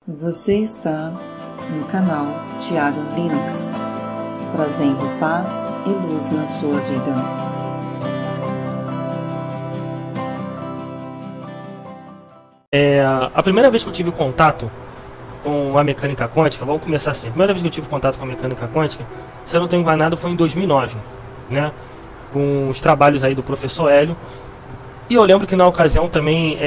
Você está no canal Thiago Linux, trazendo paz e luz na sua vida. A primeira vez que eu tive contato com a mecânica quântica, vamos começar assim. A primeira vez que eu tive contato com a mecânica quântica, se eu não estou enganado, foi em 2009, né? Com os trabalhos aí do professor Hélio. E eu lembro que na ocasião também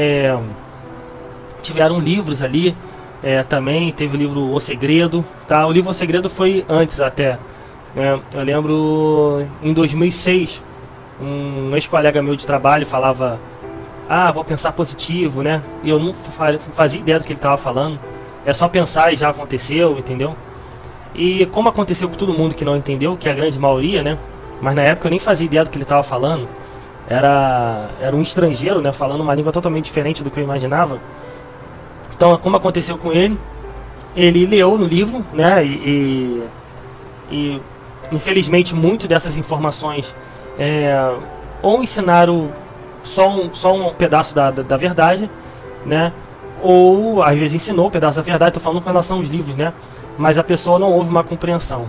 tiveram livros ali. Também teve o livro O Segredo, tá? O livro O Segredo foi antes até, né? Eu lembro em 2006, um ex-colega meu de trabalho falava: ah, vou pensar positivo, né? E eu não fazia ideia do que ele estava falando. É só pensar e já aconteceu, entendeu? E como aconteceu com todo mundo que não entendeu, que é a grande maioria, né? Mas na época eu nem fazia ideia do que ele estava falando. Era um estrangeiro, né? Falando uma língua totalmente diferente do que eu imaginava. Então, como aconteceu com ele, ele leu no livro, né? E infelizmente, muito dessas informações ou ensinaram só um pedaço da verdade, né? Ou às vezes ensinou um pedaço da verdade. Estou falando com relação aos livros, né? Mas a pessoa não houve uma compreensão.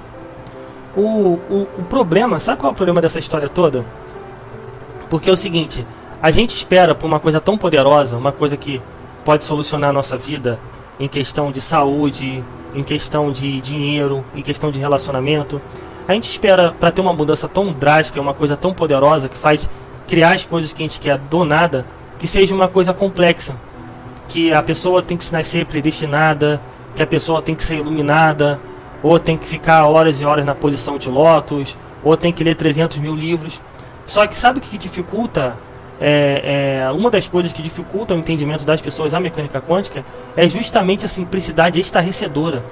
O problema, sabe qual é o problema dessa história toda? Porque é o seguinte: a gente espera por uma coisa tão poderosa, uma coisa que pode solucionar a nossa vida em questão de saúde, em questão de dinheiro, em questão de relacionamento. A gente espera para ter uma mudança tão drástica, uma coisa tão poderosa que faz criar as coisas que a gente quer do nada, que seja uma coisa complexa, que a pessoa tem que se nascer predestinada, que a pessoa tem que ser iluminada, ou tem que ficar horas e horas na posição de lótus, ou tem que ler 300 mil livros. Só que sabe o que dificulta? Uma das coisas que dificulta o entendimento das pessoas da mecânica quântica é justamente a simplicidade estarrecedora,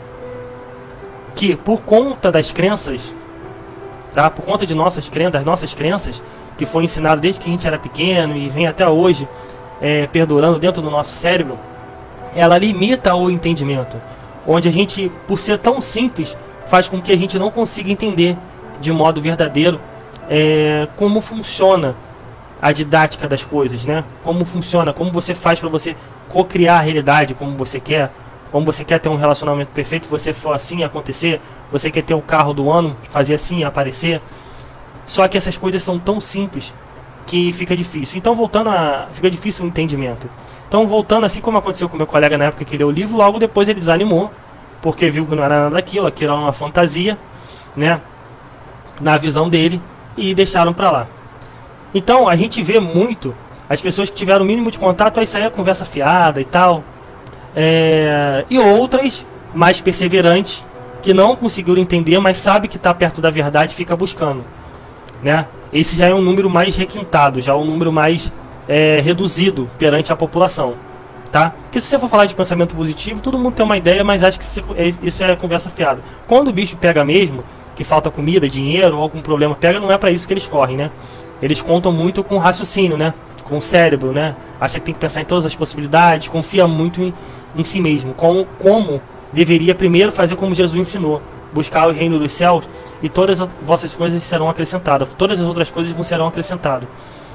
que por conta das crenças, tá? Por conta de das nossas crenças, que foi ensinado desde que a gente era pequeno e vem até hoje perdurando dentro do nosso cérebro, ela limita o entendimento, onde a gente, por ser tão simples, faz com que a gente não consiga entender de modo verdadeiro como funciona a didática das coisas, né? Como funciona, como você faz para você co-criar a realidade como você quer ter um relacionamento perfeito, se você for assim acontecer, você quer ter o carro do ano, fazer assim aparecer. Só que essas coisas são tão simples que fica difícil. Então fica difícil o entendimento. Então voltando, assim como aconteceu com meu colega na época que leu o livro, logo depois ele desanimou, porque viu que não era nada daquilo, aquilo era uma fantasia, né? Na visão dele, e deixaram para lá. Então a gente vê muito as pessoas que tiveram o mínimo de contato, aí sair a conversa fiada e tal, e outras mais perseverantes que não conseguiram entender, mas sabe que está perto da verdade e fica buscando, né? Esse já é um número mais requintado, já é um número mais reduzido perante a população, tá? Porque se você for falar de pensamento positivo, todo mundo tem uma ideia, mas acha que isso é conversa fiada. Quando o bicho pega mesmo, que falta comida, dinheiro ou algum problema pega, não é para isso que eles correm, né? Eles contam muito com o raciocínio, né? Com o cérebro, né? Acha que tem que pensar em todas as possibilidades, confia muito em si mesmo. Como deveria primeiro fazer como Jesus ensinou: buscar o reino dos céus e todas as vossas coisas serão acrescentadas. Todas as outras coisas vos serão acrescentadas.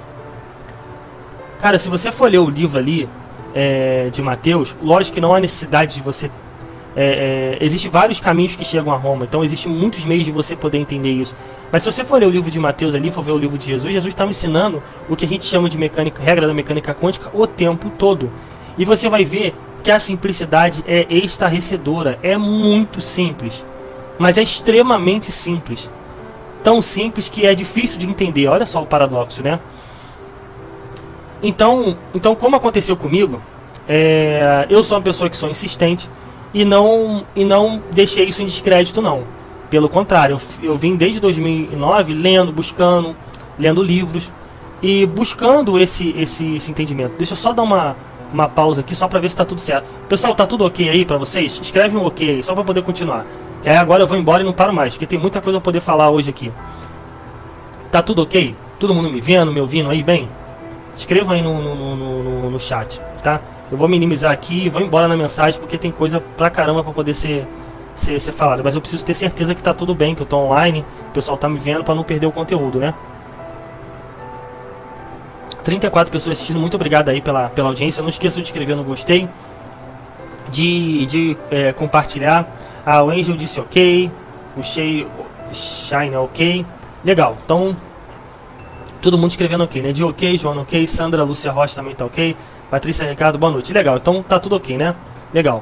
Cara, se você for ler o livro ali de Mateus, lógico que não há necessidade de você... Existem vários caminhos que chegam a Roma, então existem muitos meios de você poder entender isso. Mas se você for ler o livro de Mateus ali, for ver o livro de Jesus, Jesus está me ensinando o que a gente chama de regra da mecânica quântica o tempo todo. E você vai ver que a simplicidade é estarrecedora, é muito simples, mas é extremamente simples. Tão simples que é difícil de entender. Olha só o paradoxo, né? Então como aconteceu comigo, eu sou uma pessoa que sou insistente e não deixei isso em descrédito, não. Pelo contrário, eu vim desde 2009 buscando, lendo livros e buscando esse entendimento. Deixa eu só dar uma pausa aqui só para ver se está tudo certo. Pessoal, tá tudo ok aí para vocês? Escreve um ok aí, só para poder continuar. Agora eu vou embora e não paro mais, porque tem muita coisa para poder falar hoje aqui. Tá tudo ok? Todo mundo me vendo, me ouvindo aí bem? Escreva aí no chat, tá? Eu vou minimizar aqui e vou embora na mensagem, porque tem coisa pra caramba pra poder ser falada. Mas eu preciso ter certeza que tá tudo bem, que eu tô online, o pessoal tá me vendo, pra não perder o conteúdo, né? 34 pessoas assistindo, muito obrigado aí pela audiência. Não esqueça de inscrever no gostei, compartilhar. O Angel disse ok, o Shine ok, legal. Então todo mundo escrevendo ok, né? De ok, Joana ok, Sandra Lúcia Rocha também tá ok, Patrícia Ricardo, boa noite, legal. Então tá tudo ok, né? Legal.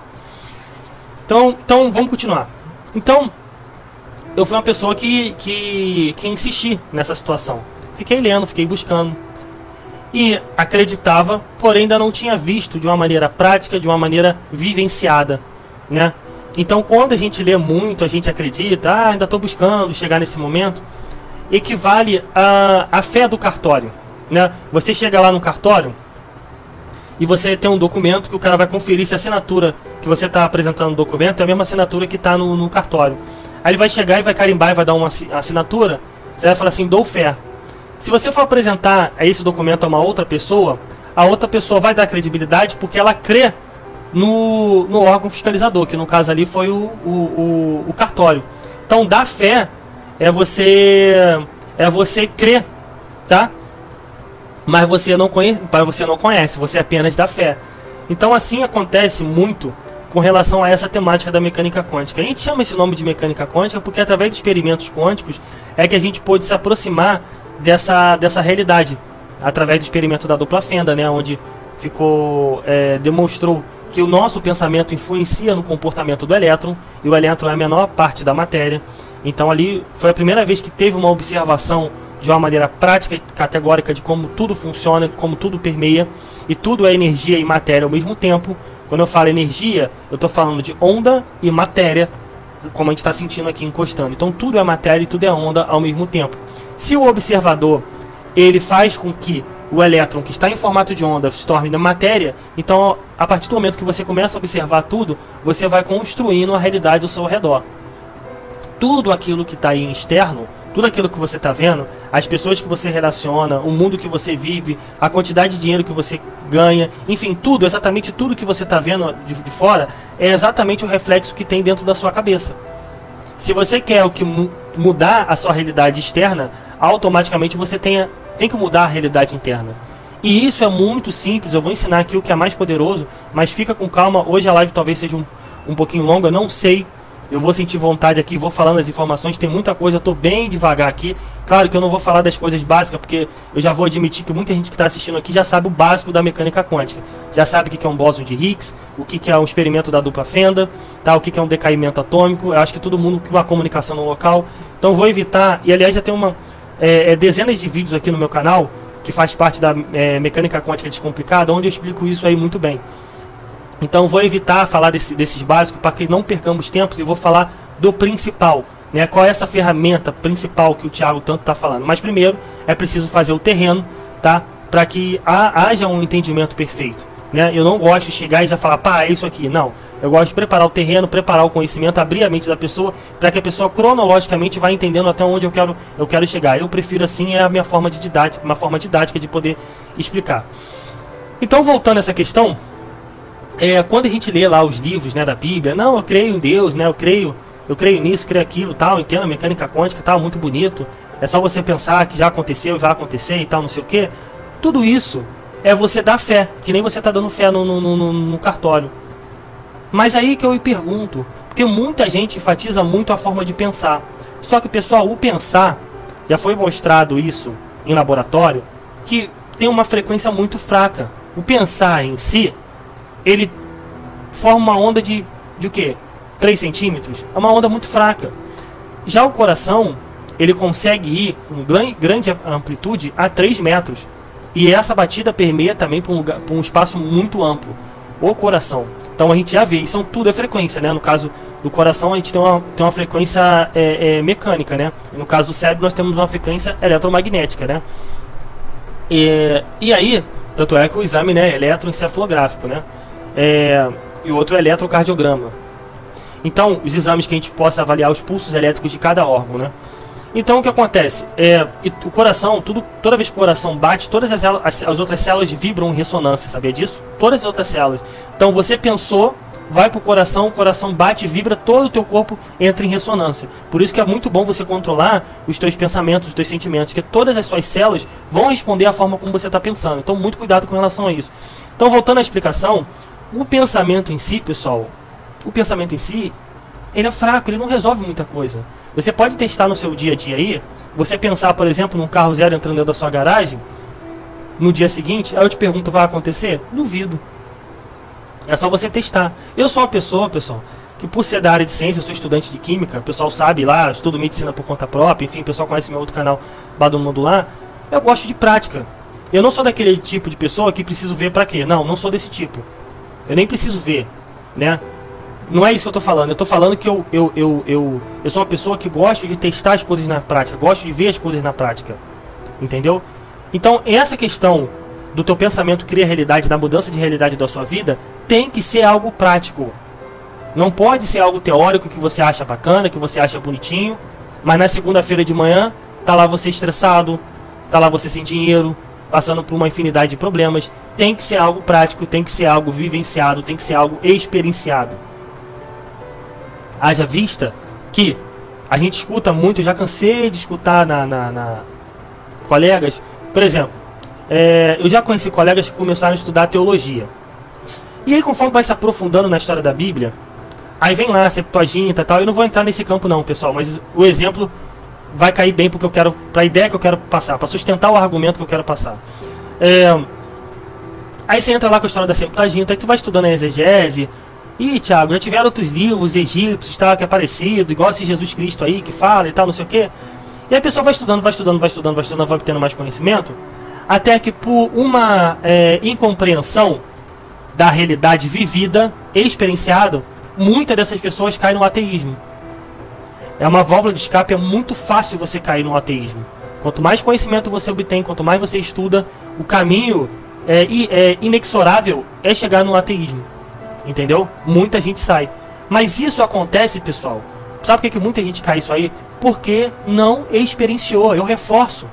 Então vamos continuar. Então eu fui uma pessoa que insisti nessa situação. Fiquei lendo, fiquei buscando. E acreditava, porém ainda não tinha visto de uma maneira prática, de uma maneira vivenciada, né? Então quando a gente lê muito, a gente acredita, ainda estou buscando chegar nesse momento, equivale a fé do cartório, né? Você chega lá no cartório e você tem um documento que o cara vai conferir se a assinatura que você está apresentando no documento é a mesma assinatura que está no cartório. Aí ele vai chegar e vai carimbar e vai dar uma assinatura, você vai falar assim, dou fé. Se você for apresentar esse documento a uma outra pessoa, a outra pessoa vai dar credibilidade porque ela crê no órgão fiscalizador, que no caso ali foi o cartório. Então, dar fé é você crer, tá? Mas você não conhece, você apenas dá fé. Então, assim acontece muito com relação a essa temática da mecânica quântica. A gente chama esse nome de mecânica quântica porque através de experimentos quânticos é que a gente pôde se aproximar dessa realidade, através do experimento da dupla fenda, né, onde demonstrou que o nosso pensamento influencia no comportamento do elétron, e o elétron é a menor parte da matéria. Então ali foi a primeira vez que teve uma observação de uma maneira prática e categórica de como tudo funciona, como tudo permeia, e tudo é energia e matéria ao mesmo tempo. Quando eu falo energia, eu estou falando de onda e matéria, como a gente está sentindo aqui encostando. Então tudo é matéria e tudo é onda ao mesmo tempo. Se o observador ele faz com que o elétron que está em formato de onda se torne matéria, então a partir do momento que você começa a observar tudo, você vai construindo a realidade ao seu redor. Tudo aquilo que está aí em externo, tudo aquilo que você está vendo, as pessoas que você relaciona, o mundo que você vive, a quantidade de dinheiro que você ganha, enfim, tudo, exatamente tudo que você está vendo de fora, é exatamente o reflexo que tem dentro da sua cabeça. Se você quer mudar a sua realidade externa, automaticamente você tem que mudar a realidade interna. E isso é muito simples, eu vou ensinar aqui o que é mais poderoso, mas fica com calma, hoje a live talvez seja um pouquinho longa, eu não sei, eu vou sentir vontade aqui, vou falando as informações, tem muita coisa, eu estou bem devagar aqui. Claro que eu não vou falar das coisas básicas, porque eu já vou admitir que muita gente que está assistindo aqui já sabe o básico da mecânica quântica. Já sabe o que é um bóson de Higgs, o que é um experimento da dupla fenda, tá? O que é um decaimento atômico. Eu acho que todo mundo que uma comunicação no local. Então vou evitar, e aliás já tem dezenas de vídeos aqui no meu canal, que faz parte da mecânica quântica descomplicada, onde eu explico isso aí muito bem. Então vou evitar falar desses básicos para que não percamos tempos e vou falar do principal, né? Qual é essa ferramenta principal que o Thiago tanto está falando. Mas primeiro é preciso fazer o terreno, tá? Para que haja um entendimento perfeito, né? Eu não gosto de chegar e já falar, pá, é isso aqui. Não, eu gosto de preparar o terreno, preparar o conhecimento, abrir a mente da pessoa para que a pessoa cronologicamente vá entendendo até onde eu quero chegar. Eu prefiro assim, é a minha forma de didática, uma forma didática de poder explicar. Então voltando a essa questão, quando a gente lê lá os livros, né, da Bíblia, não, eu creio em Deus, né, eu creio nisso, creio aquilo, tal, entendo a mecânica quântica, tal, muito bonito, é só você pensar que já aconteceu, vai acontecer e tal, não sei o que. Tudo isso é você dar fé, que nem você está dando fé no cartório. Mas aí que eu me pergunto, porque muita gente enfatiza muito a forma de pensar. Só que, pessoal, o pensar, já foi mostrado isso em laboratório, que tem uma frequência muito fraca. O pensar em si, ele forma uma onda de o quê? 3 centímetros? É uma onda muito fraca. Já o coração, ele consegue ir com grande amplitude a 3 metros. E essa batida permeia também para um espaço muito amplo. O coração. Então a gente já vê, isso tudo é frequência, né? No caso do coração a gente tem uma frequência mecânica, né? No caso do cérebro nós temos uma frequência eletromagnética, né? E aí, tanto é que o exame, né, eletroencefalográfico, né? E o outro é eletrocardiograma. Então, os exames que a gente possa avaliar os pulsos elétricos de cada órgão, né? Então, o que acontece? O coração, toda vez que o coração bate, todas as outras células vibram em ressonância, sabia disso? Todas as outras células. Então, você pensou, vai para o coração bate, vibra, todo o teu corpo entra em ressonância. Por isso que é muito bom você controlar os teus pensamentos, os teus sentimentos, que todas as suas células vão responder à forma como você está pensando. Então, muito cuidado com relação a isso. Então, voltando à explicação, O pensamento em si, pessoal, o pensamento em si, ele é fraco, ele não resolve muita coisa. Você pode testar no seu dia a dia aí, você pensar, por exemplo, num carro zero entrando dentro da sua garagem, no dia seguinte, aí eu te pergunto, vai acontecer? Duvido. É só você testar. Eu sou uma pessoa, pessoal, que por ser da área de ciência, eu sou estudante de química, o pessoal sabe lá, eu estudo medicina por conta própria, enfim, o pessoal conhece meu outro canal, Bado Modular, eu gosto de prática. Eu não sou daquele tipo de pessoa que preciso ver pra quê. Não, não sou desse tipo. Eu nem preciso ver, né? Não é isso que eu tô falando. Eu tô falando que eu sou uma pessoa que gosta de testar as coisas na prática, gosto de ver as coisas na prática. Entendeu? Então, essa questão do teu pensamento criar realidade, da mudança de realidade da sua vida, tem que ser algo prático. Não pode ser algo teórico que você acha bacana, que você acha bonitinho, mas na segunda-feira de manhã, tá lá você estressado, tá lá você sem dinheiro, passando por uma infinidade de problemas. Tem que ser algo prático, tem que ser algo vivenciado, tem que ser algo experienciado. Haja vista que a gente escuta muito, eu já cansei de escutar colegas, por exemplo, eu já conheci colegas que começaram a estudar teologia. E aí, conforme vai se aprofundando na história da Bíblia, aí vem lá, Septuaginta e tal. Eu não vou entrar nesse campo não, pessoal, mas o exemplo vai cair bem porque eu quero, para a ideia que eu quero passar, para sustentar o argumento que eu quero passar. Aí você entra lá com a história da Septuaginta, aí tu vai estudando a exegese. Ih, Thiago, já tiveram outros livros egípcios, tal, que é parecido, igual esse Jesus Cristo aí que fala e tal, não sei o quê. E a pessoa vai estudando, vai obtendo mais conhecimento, até que por uma incompreensão da realidade vivida, experienciada, muitas dessas pessoas caem no ateísmo. É uma válvula de escape, é muito fácil você cair no ateísmo. Quanto mais conhecimento você obtém, quanto mais você estuda, o caminho inexorável é chegar no ateísmo. Entendeu? Muita gente sai. Mas isso acontece, pessoal. Sabe por que muita gente cai isso aí? Porque não experienciou. Eu reforço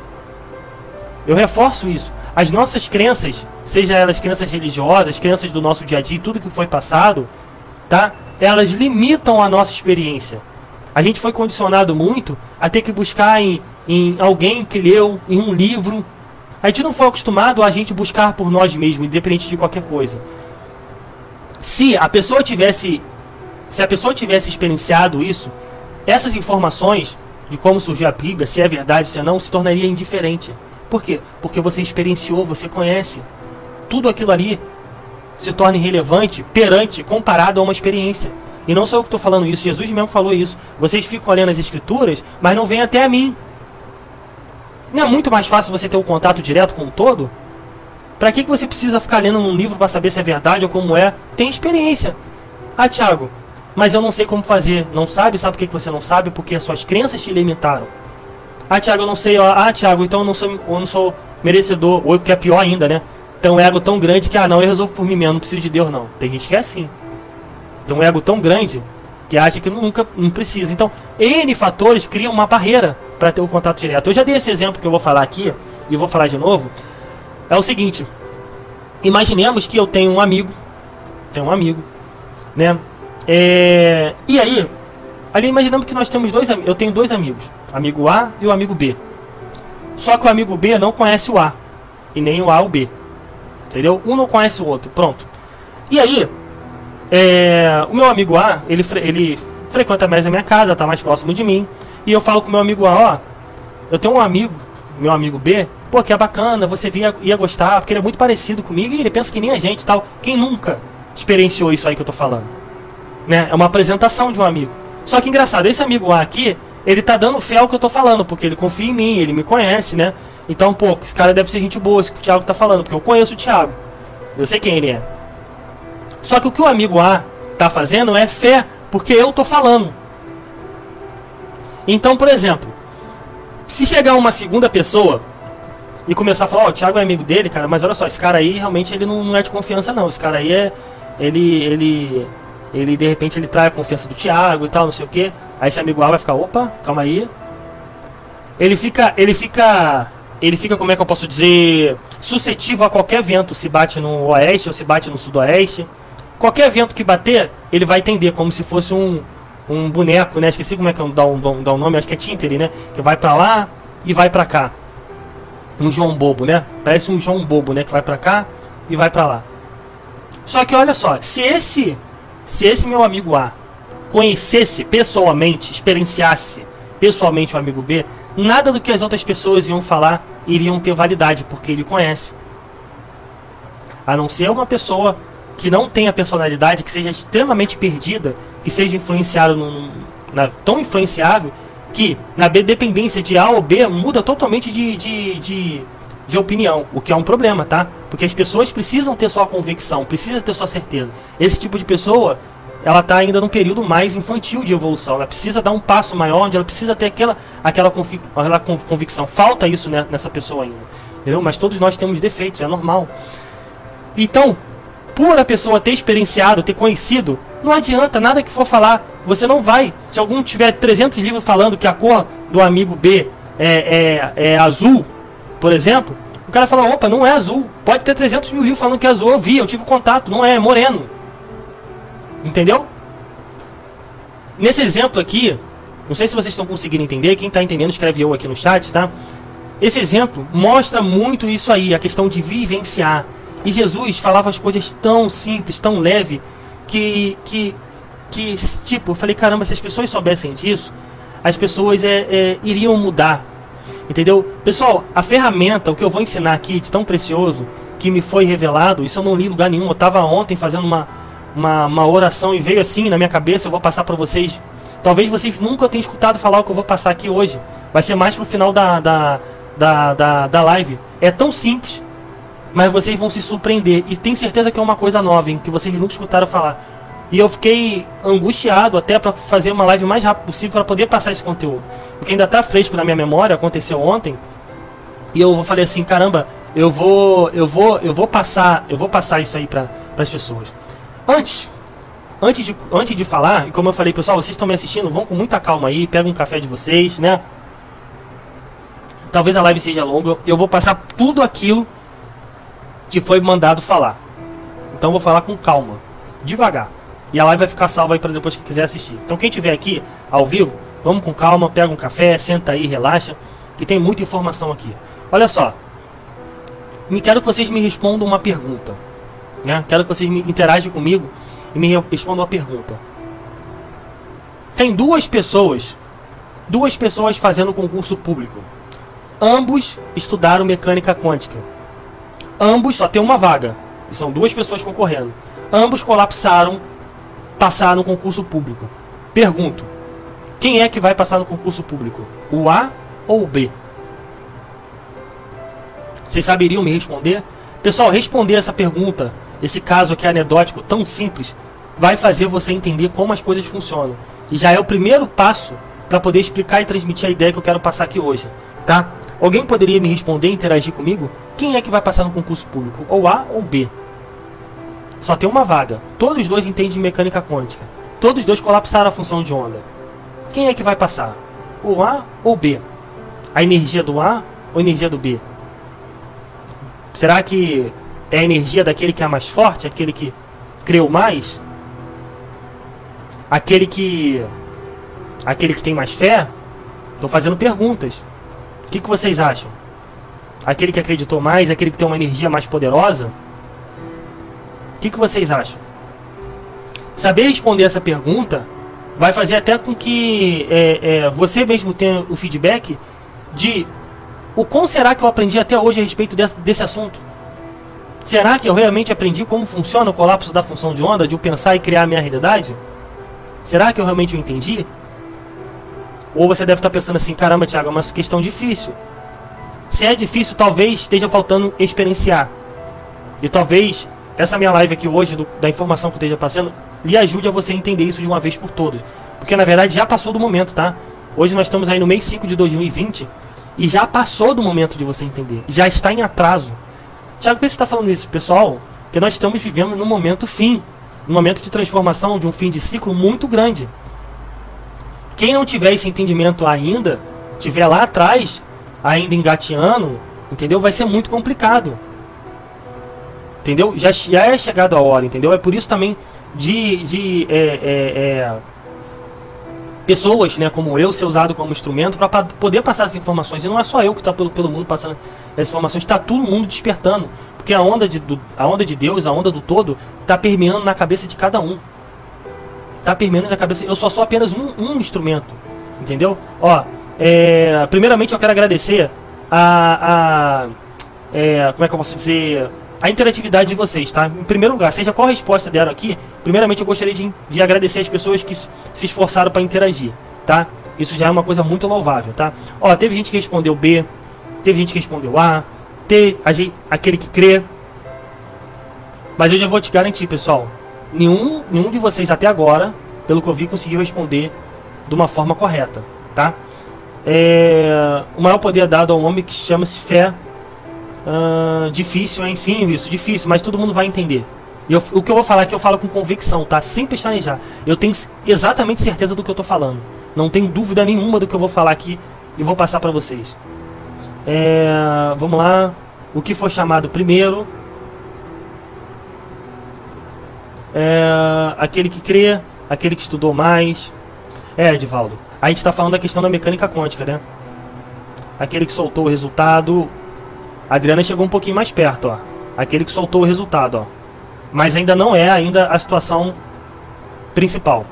isso. As nossas crenças, seja elas crenças religiosas, crenças do nosso dia a dia, tudo que foi passado, tá? Elas limitam a nossa experiência. A gente foi condicionado muito a ter que buscar em alguém que leu, em um livro. A gente não foi acostumado a gente buscar por nós mesmos, independente de qualquer coisa. Se a pessoa tivesse experienciado isso, essas informações de como surgiu a Bíblia, se é verdade, se não, se tornaria indiferente. Por quê? Porque você experienciou, você conhece. Tudo aquilo ali se torna irrelevante comparado a uma experiência. E não sou eu que estou falando isso, Jesus mesmo falou isso. Vocês ficam lendo as escrituras, mas não vêm até a mim. Não é muito mais fácil você ter um contato direto com o todo? Para que você precisa ficar lendo um livro para saber se é verdade ou como é? Tem experiência. Ah, Thiago, mas eu não sei como fazer. Não sabe? Sabe por que você não sabe? Porque as suas crenças te limitaram. Ah, Thiago, eu não sei. Ah, Thiago, então eu não sou merecedor. Ou o que é pior ainda, né? Tem um ego tão grande que, não, eu resolvo por mim mesmo, não preciso de Deus, não. Tem gente que é assim. Tem um ego tão grande que acha que não precisa. Então, N fatores criam uma barreira para ter o contato direto. Eu já dei esse exemplo que eu vou falar aqui, e vou falar de novo. É o seguinte, imaginemos que eu tenho um amigo, né? E aí, ali imaginamos que nós temos eu tenho dois amigos, amigo A e o amigo B. Só que o amigo B não conhece o A, e nem o A o B. Entendeu? Um não conhece o outro, pronto. E aí, o meu amigo A, ele frequenta mais a minha casa, tá mais próximo de mim. E eu falo com o meu amigo A, eu tenho um amigo, meu amigo B, pô, que é bacana, você ia gostar, porque ele é muito parecido comigo e ele pensa que nem a gente e tal. Quem nunca experienciou isso aí que eu tô falando? Né? É uma apresentação de um amigo. Só que engraçado, esse amigo A aqui, ele tá dando fé ao que eu tô falando, porque ele confia em mim, ele me conhece, né? Então, pô, esse cara deve ser gente boa, esse que o Thiago tá falando, porque eu conheço o Thiago. Eu sei quem ele é. Só que o que o amigo A tá fazendo é fé, porque eu tô falando. Então, por exemplo, se chegar uma segunda pessoa e começar a falar, o Thiago é amigo dele, cara, mas olha só, esse cara aí realmente ele não é de confiança não. Esse cara aí ele de repente ele trai a confiança do Thiago e tal, não sei o que. Aí esse amigo A vai ficar, opa, calma aí. Ele fica, como é que eu posso dizer, suscetível a qualquer vento, se bate no oeste ou se bate no sudoeste. Qualquer vento que bater, ele vai entender, como se fosse um boneco, né? Esqueci como é que dá um nome, acho que é títere, né? Que vai pra lá e vai pra cá. Um João Bobo, né? Parece um João Bobo, né? Que vai pra cá e vai pra lá. Só que olha só, se esse meu amigo A conhecesse pessoalmente, experienciasse pessoalmente o amigo B, nada do que as outras pessoas iam falar iriam ter validade, porque ele conhece. A não ser uma pessoa que não tenha personalidade, que seja extremamente perdida, que seja influenciado tão influenciável que na dependência de A ou B muda totalmente de opinião, o que é um problema, tá? Porque as pessoas precisam ter sua convicção, precisam ter sua certeza. Esse tipo de pessoa, ela está ainda num período mais infantil de evolução, ela precisa dar um passo maior, onde ela precisa ter aquela convicção. Falta isso, né, nessa pessoa ainda, entendeu? Mas todos nós temos defeitos, é normal. Então, por a pessoa ter experienciado, ter conhecido, não adianta nada que for falar. Você não vai. Se algum tiver 300 livros falando que a cor do amigo B é azul, por exemplo, o cara fala, opa, não é azul. Pode ter 300 mil livros falando que é azul. Eu vi, eu tive contato. Não é moreno. Entendeu? Nesse exemplo aqui, não sei se vocês estão conseguindo entender. Quem está entendendo, escreve eu aqui no chat, tá? Esse exemplo mostra muito isso aí, a questão de vivenciar. E Jesus falava as coisas tão simples, tão leve, que tipo, eu falei, caramba, se as pessoas soubessem disso, as pessoas iriam mudar. Entendeu? Pessoal, a ferramenta, o que eu vou ensinar aqui de tão precioso, que me foi revelado, isso eu não li em lugar nenhum. Eu estava ontem fazendo uma oração e veio assim na minha cabeça, eu vou passar para vocês. Talvez vocês nunca tenham escutado falar o que eu vou passar aqui hoje. Vai ser mais pro final da live. É tão simples, mas vocês vão se surpreender. E tenho certeza que é uma coisa nova, hein, que vocês nunca escutaram falar. E eu fiquei angustiado até para fazer uma live o mais rápido possível para poder passar esse conteúdo. Porque ainda está fresco na minha memória, aconteceu ontem. E eu falei assim, caramba, eu vou passar isso aí para as pessoas. Antes de falar, e como eu falei, pessoal, vocês estão me assistindo, vão com muita calma aí, pegam um café de vocês, né? Talvez a live seja longa, eu vou passar tudo aquilo que foi mandado falar. Então eu vou falar com calma, devagar. E a live vai ficar salva aí para depois que quiser assistir. Então quem estiver aqui ao vivo, vamos com calma, pega um café, senta aí, relaxa, que tem muita informação aqui. Olha só, quero que vocês me respondam uma pergunta, né? Quero que vocês interagem comigo e me respondam uma pergunta. Tem duas pessoas fazendo concurso público. Ambos estudaram mecânica quântica. Ambos só tem uma vaga. E são duas pessoas concorrendo. Ambos passaram no concurso público. Pergunto: quem é que vai passar no concurso público? O A ou o B? Vocês saberiam me responder? Pessoal, responder essa pergunta, esse caso aqui anedótico tão simples, vai fazer você entender como as coisas funcionam. E já é o primeiro passo para poder explicar e transmitir a ideia que eu quero passar aqui hoje, tá? Alguém poderia me responder e interagir comigo? Quem é que vai passar no concurso público? Ou A ou B? Só tem uma vaga. Todos os dois entendem de mecânica quântica. Todos os dois colapsaram a função de onda. Quem é que vai passar? O A ou B? A energia do A ou a energia do B? Será que é a energia daquele que é mais forte? Aquele que creu mais? Aquele que tem mais fé? Estou fazendo perguntas. O que vocês acham? Aquele que acreditou mais? Aquele que tem uma energia mais poderosa? O que vocês acham? Saber responder essa pergunta vai fazer até com que você mesmo tenha o feedback de o quão será que eu aprendi até hoje a respeito desse assunto. Será que eu realmente aprendi como funciona o colapso da função de onda, de eu pensar e criar a minha realidade? Será que eu realmente entendi? Ou você deve estar pensando assim, caramba, Thiago, é uma questão difícil. Se é difícil, talvez esteja faltando experienciar. E talvez essa minha live aqui hoje, da informação que eu esteja passando, lhe ajude a você entender isso de uma vez por todas. Porque na verdade já passou do momento, tá? Hoje nós estamos aí no mês 5 de 2020 e já passou do momento de você entender. Já está em atraso. Thiago, por que você está falando isso, pessoal? Porque nós estamos vivendo num momento fim. Num momento de transformação, de um fim de ciclo muito grande. Quem não tiver esse entendimento ainda, tiver lá atrás, ainda engateando, entendeu? Vai ser muito complicado. Entendeu? Já é chegado a hora, entendeu? É por isso também pessoas, né, como eu, ser usado como instrumento para poder passar essas informações. E não é só eu que está pelo mundo passando essas informações, está todo mundo despertando. Porque a onda de Deus, a onda do todo, está permeando na cabeça de cada um. Está permeando na cabeça. Eu só sou apenas um instrumento. Entendeu? Ó, primeiramente eu quero agradecer como é que eu posso dizer? A interatividade de vocês, tá? Em primeiro lugar, seja qual resposta deram aqui, primeiramente eu gostaria de agradecer as pessoas que se esforçaram para interagir, tá? Isso já é uma coisa muito louvável, tá? Ó, teve gente que respondeu B, teve gente que respondeu A, teve aquele que crê. Mas eu já vou te garantir, pessoal, nenhum de vocês até agora, pelo que eu vi, conseguiu responder de uma forma correta, tá? O maior poder dado ao homem que chama-se fé. Difícil, hein? Sim, isso, difícil, mas todo mundo vai entender. E o que eu vou falar aqui, eu falo com convicção, tá? Sem pestanejar. Eu tenho exatamente certeza do que eu tô falando. Não tenho dúvida nenhuma do que eu vou falar aqui e vou passar pra vocês. Vamos lá. O que foi chamado primeiro? Aquele que crê, aquele que estudou mais. Edivaldo, a gente tá falando da questão da mecânica quântica, né? Aquele que soltou o resultado. A Adriana chegou um pouquinho mais perto, ó. Aquele que soltou o resultado, ó. Mas ainda não é ainda a situação principal.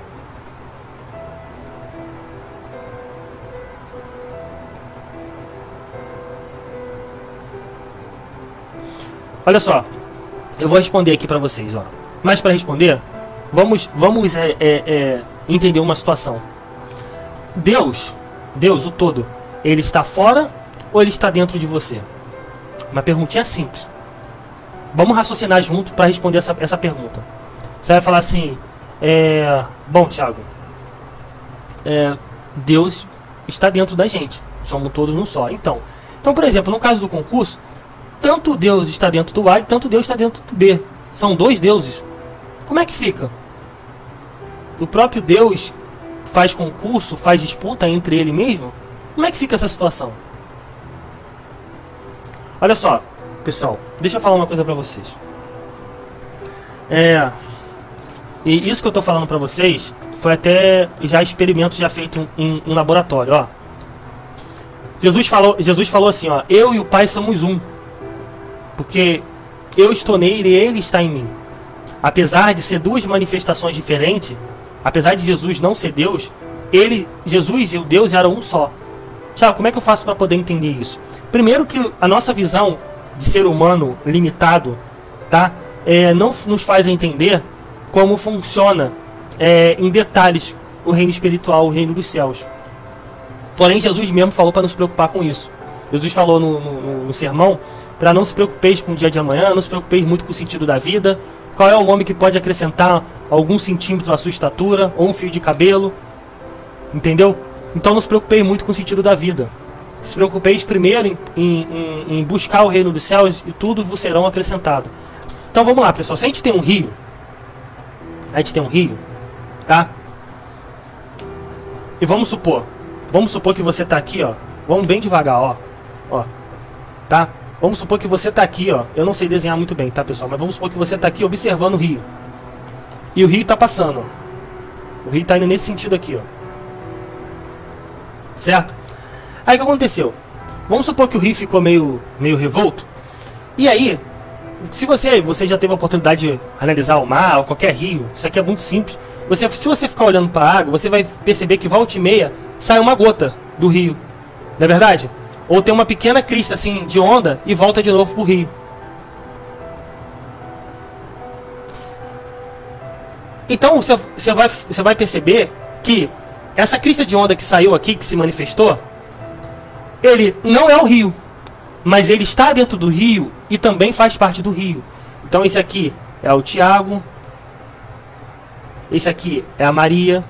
Olha só, eu vou responder aqui pra vocês, ó. Mas para responder, vamos entender uma situação. Deus, o todo, ele está fora ou ele está dentro de você? Uma perguntinha simples. Vamos raciocinar junto para responder essa pergunta. Você vai falar assim, bom, Thiago, Deus está dentro da gente. Somos todos um só. Então, por exemplo, no caso do concurso, tanto Deus está dentro do A e tanto Deus está dentro do B. São dois deuses. Como é que fica? O próprio Deus faz concurso, faz disputa entre ele mesmo? Como é que fica essa situação? Olha só, pessoal, deixa eu falar uma coisa pra vocês. E isso que eu tô falando pra vocês foi até já experimento já feito em laboratório, ó. Jesus falou assim, ó, eu e o Pai somos um. Porque eu estou nele e ele está em mim. Apesar de ser duas manifestações diferentes, apesar de Jesus não ser Deus, Jesus e o Deus eram um só. Tiago, como é que eu faço para poder entender isso? Primeiro que a nossa visão de ser humano limitado, tá? Não nos faz entender como funciona em detalhes o reino espiritual, o reino dos céus. Porém, Jesus mesmo falou para não se preocupar com isso. Jesus falou no sermão para não se preocupeis com o dia de amanhã, não se preocupeis muito com o sentido da vida. Qual é o homem que pode acrescentar algum centímetro à sua estatura ou um fio de cabelo? Entendeu? Então não se preocupeis muito com o sentido da vida. Se preocupeis primeiro em buscar o reino dos céus e tudo vos serão acrescentado. Então vamos lá, pessoal. Se a gente tem um rio, tá? E vamos supor que você tá aqui, ó. Vamos bem devagar, ó, tá? Vamos supor que você tá aqui, ó. Eu não sei desenhar muito bem, tá, pessoal? Mas vamos supor que você tá aqui observando o rio. E o rio tá passando, ó. O rio tá indo nesse sentido aqui, ó. Certo? Aí o que aconteceu? Vamos supor que o rio ficou meio revolto. E aí, se você já teve a oportunidade de analisar o mar ou qualquer rio, isso aqui é muito simples. Se você ficar olhando para a água, você vai perceber que volta e meia sai uma gota do rio. Não é verdade? Ou tem uma pequena crista assim de onda e volta de novo pro rio. Então você vai perceber que essa crista de onda que saiu aqui, que se manifestou, ele não é o rio, mas ele está dentro do rio e também faz parte do rio. Então esse aqui é o Tiago, esse aqui é a Maria.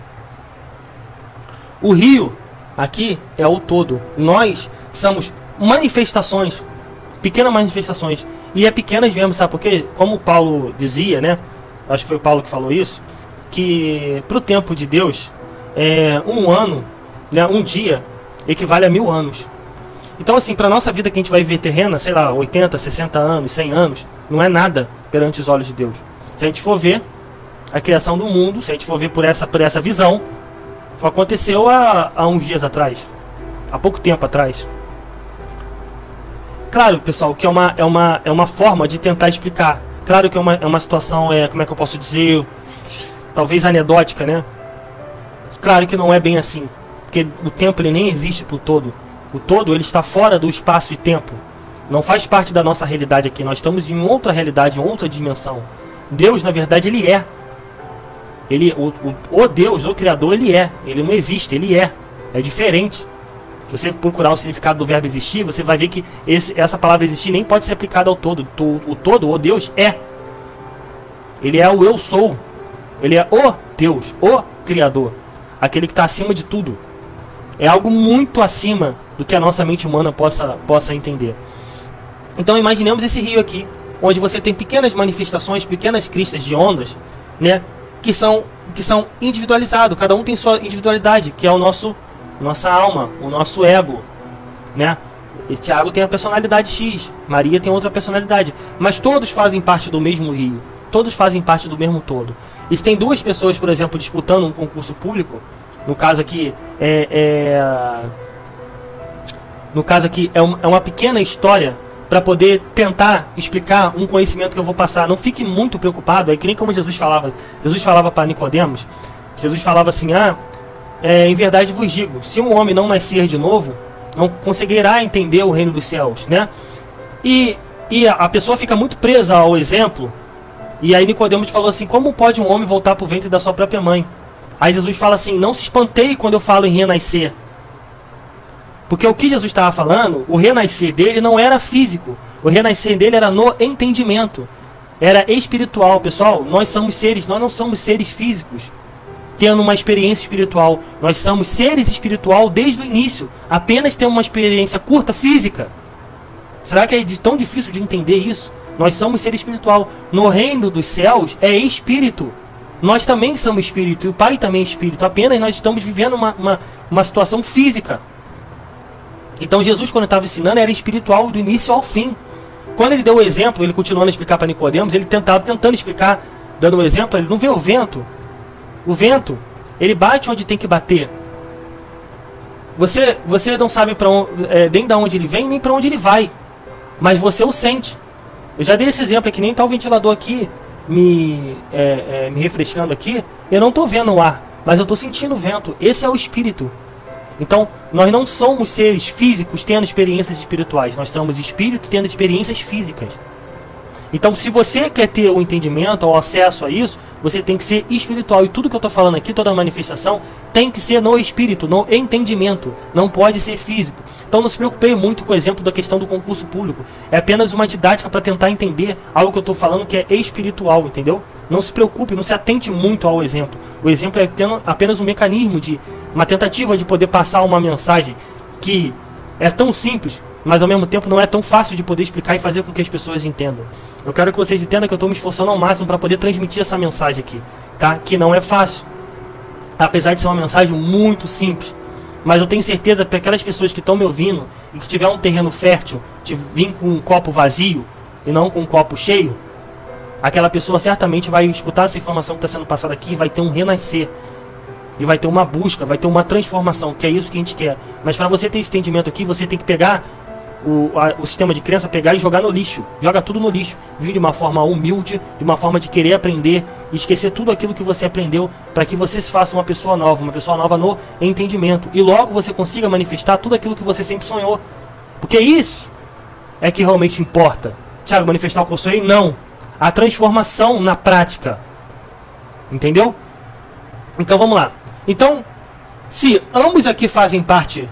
O rio aqui é o todo. Nós somos manifestações, pequenas manifestações. E é pequenas mesmo, sabe por quê? Como Paulo dizia, né? Acho que foi o Paulo que falou isso, que para o tempo de Deus, um ano, né, um dia, equivale a 1000 anos. Então assim, para nossa vida que a gente vai viver terrena, sei lá, 80, 60 anos, 100 anos, não é nada perante os olhos de Deus. Se a gente for ver a criação do mundo, se a gente for ver por essa visão, aconteceu há uns dias atrás, há pouco tempo atrás. Claro, pessoal, que é uma forma de tentar explicar. Claro que é uma situação, como é que eu posso dizer, talvez anedótica, né? Claro que não é bem assim, porque o tempo ele nem existe para o todo. O todo ele está fora do espaço e tempo. Não faz parte da nossa realidade aqui. Nós estamos em outra realidade, em outra dimensão. Deus, na verdade, ele é. O Deus, o Criador, ele é. Ele não existe, ele é. É diferente. Se você procurar o significado do verbo existir, você vai ver que essa palavra existir nem pode ser aplicada ao todo. O todo, o Deus, é. Ele é o eu sou. Ele é o Deus, o Criador. Aquele que está acima de tudo. É algo muito acima do que a nossa mente humana possa entender. Então imaginemos esse rio aqui, onde você tem pequenas manifestações, pequenas cristas de ondas, né, que são individualizados. Cada um tem sua individualidade, que é nossa alma, o nosso ego, né? E Tiago tem a personalidade X, Maria tem outra personalidade, mas todos fazem parte do mesmo rio, todos fazem parte do mesmo todo. E se tem duas pessoas, por exemplo, disputando um concurso público, no caso aqui é uma pequena história para poder tentar explicar um conhecimento que eu vou passar. Não fique muito preocupado, é que nem como Jesus falava. Jesus falava para Nicodemos. Jesus falava assim: em verdade vos digo, se um homem não nascer de novo, não conseguirá entender o reino dos céus, né? E a pessoa fica muito presa ao exemplo. E aí Nicodemos falou assim: como pode um homem voltar para o ventre da sua própria mãe? Aí Jesus fala assim: não se espanteie quando eu falo em renascer. Porque o que Jesus estava falando, o renascer dele não era físico. O renascer dele era no entendimento. Era espiritual, pessoal. Nós não somos seres físicos tendo uma experiência espiritual. Nós somos seres espiritual desde o início. Apenas temos uma experiência curta física. Será que é tão difícil de entender isso? Nós somos ser espiritual. No reino dos céus é espírito. Nós também somos espírito. E o Pai também é espírito. Apenas nós estamos vivendo uma situação física. Então Jesus, quando estava ensinando, era espiritual do início ao fim. Quando ele deu o exemplo, ele continuando a explicar para Nicodemos, ele tentando explicar, dando um exemplo, ele não vê o vento. O vento, ele bate onde tem que bater. Você não sabe nem de onde ele vem, nem para onde ele vai. Mas você o sente. Eu já dei esse exemplo aqui, nem está o ventilador aqui me refrescando aqui. Eu não estou vendo o ar, mas eu estou sentindo o vento. Esse é o espírito. Então, nós não somos seres físicos tendo experiências espirituais. Nós somos espíritos tendo experiências físicas. Então, se você quer ter o entendimento, o acesso a isso, você tem que ser espiritual. E tudo que eu estou falando aqui, toda a manifestação, tem que ser no espírito, no entendimento. Não pode ser físico. Então, não se preocupe muito com o exemplo da questão do concurso público. É apenas uma didática para tentar entender algo que eu estou falando que é espiritual, entendeu? Não se preocupe, não se atente muito ao exemplo. O exemplo é apenas um mecanismo uma tentativa de poder passar uma mensagem que é tão simples, mas ao mesmo tempo não é tão fácil de poder explicar e fazer com que as pessoas entendam. Eu quero que vocês entendam que eu estou me esforçando ao máximo para poder transmitir essa mensagem aqui, tá? Que não é fácil, apesar de ser uma mensagem muito simples. Mas eu tenho certeza que aquelas pessoas que estão me ouvindo e que tiver um terreno fértil, de vir com um copo vazio e não com um copo cheio, aquela pessoa certamente vai escutar essa informação que está sendo passada aqui e vai ter um renascer. E vai ter uma busca, vai ter uma transformação, que é isso que a gente quer. Mas para você ter esse entendimento aqui, você tem que pegar o sistema de crença, pegar e jogar no lixo. Joga tudo no lixo. Vir de uma forma humilde, de uma forma de querer aprender, e esquecer tudo aquilo que você aprendeu, para que você se faça uma pessoa nova no entendimento. E logo você consiga manifestar tudo aquilo que você sempre sonhou. Porque isso é que realmente importa. Tiago, manifestar o que eu sonhei? Não. A transformação na prática. Entendeu? Então vamos lá. Então, se ambos aqui fazem parte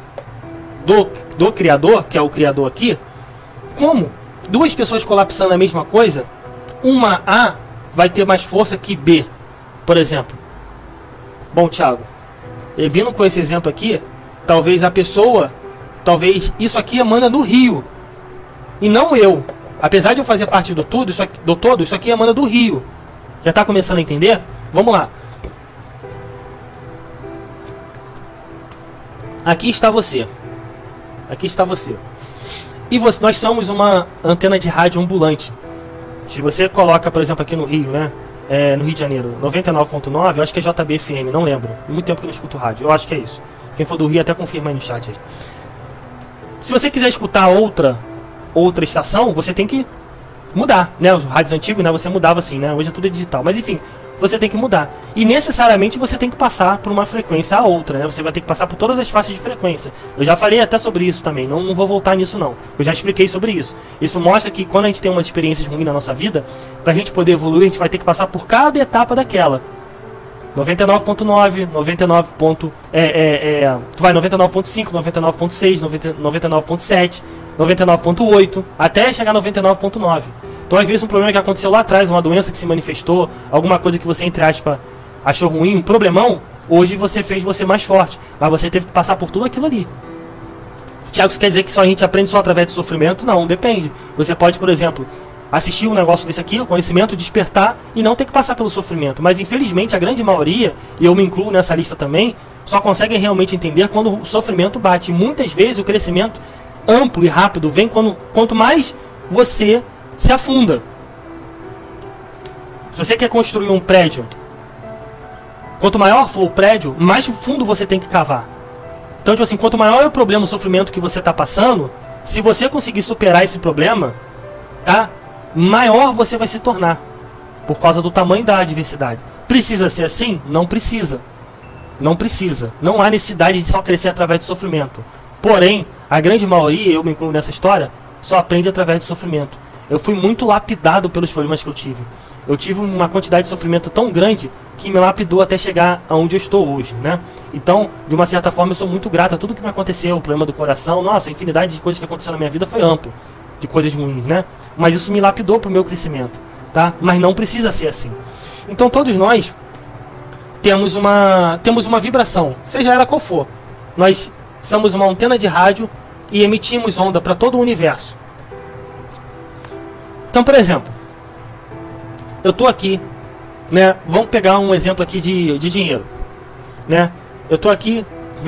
do Criador, que é o Criador aqui, como duas pessoas colapsando a mesma coisa, uma A vai ter mais força que B, por exemplo. Bom, Thiago, vindo com esse exemplo aqui, talvez isso aqui emana do rio, e não eu. Apesar de eu fazer parte do todo, isso aqui emana do rio. Já está começando a entender? Vamos lá. Aqui está você. Aqui está você. E nós somos uma antena de rádio ambulante. Se você coloca, por exemplo, aqui no Rio, né? No Rio de Janeiro, 99.9, eu acho que é JBFM, não lembro. Muito tempo que eu não escuto rádio. Eu acho que é isso. Quem for do Rio até confirma aí no chat aí. Se você quiser escutar outra outra estação, você tem que mudar, né? Os rádios antigos, né? Você mudava assim, né? Hoje é tudo digital. Mas enfim, você tem que mudar. E necessariamente você tem que passar por uma frequência a outra, né? Você vai ter que passar por todas as faixas de frequência. Eu já falei até sobre isso também, não vou voltar nisso não. Eu já expliquei sobre isso. Isso mostra que quando a gente tem umas experiências ruins na nossa vida, pra gente poder evoluir, a gente vai ter que passar por cada etapa daquela. 99.9, 99. Tu vai 99.5, 99.6, 99.7, 99.8, até chegar 99.9. Então, às vezes, um problema que aconteceu lá atrás, uma doença que se manifestou, alguma coisa que você, entre aspas, achou ruim, um problemão, hoje você fez você mais forte. Mas você teve que passar por tudo aquilo ali. Tiago, isso quer dizer que só a gente aprende só através do sofrimento? Não, depende. Você pode, por exemplo, assistir um negócio desse aqui, o conhecimento, despertar e não ter que passar pelo sofrimento. Mas, infelizmente, a grande maioria, e eu me incluo nessa lista também, só conseguem realmente entender quando o sofrimento bate. E muitas vezes o crescimento amplo e rápido vem quanto mais você se afunda. Se você quer construir um prédio, quanto maior for o prédio, mais fundo você tem que cavar. Então, tipo assim, quanto maior é o problema, o sofrimento que você está passando, se você conseguir superar esse problema, tá? Maior você vai se tornar, por causa do tamanho da adversidade. Precisa ser assim? Não precisa. Não precisa. Não há necessidade de só crescer através do sofrimento. Porém, a grande maioria, eu me incluo nessa história, só aprende através do sofrimento. Eu fui muito lapidado pelos problemas que eu tive. Eu tive uma quantidade de sofrimento tão grande que me lapidou até chegar aonde eu estou hoje, né? Então, de uma certa forma, eu sou muito grato a tudo que me aconteceu, o problema do coração. Nossa, a infinidade de coisas que aconteceram na minha vida foi amplo, de coisas ruins, né? Mas isso me lapidou para o meu crescimento, tá? Mas não precisa ser assim. Então, todos nós temos uma vibração, seja ela qual for. Nós somos uma antena de rádio e emitimos onda para todo o universo. Então, por exemplo, eu estou aqui, né? Vamos pegar um exemplo aqui de dinheiro, né? Eu estou aqui,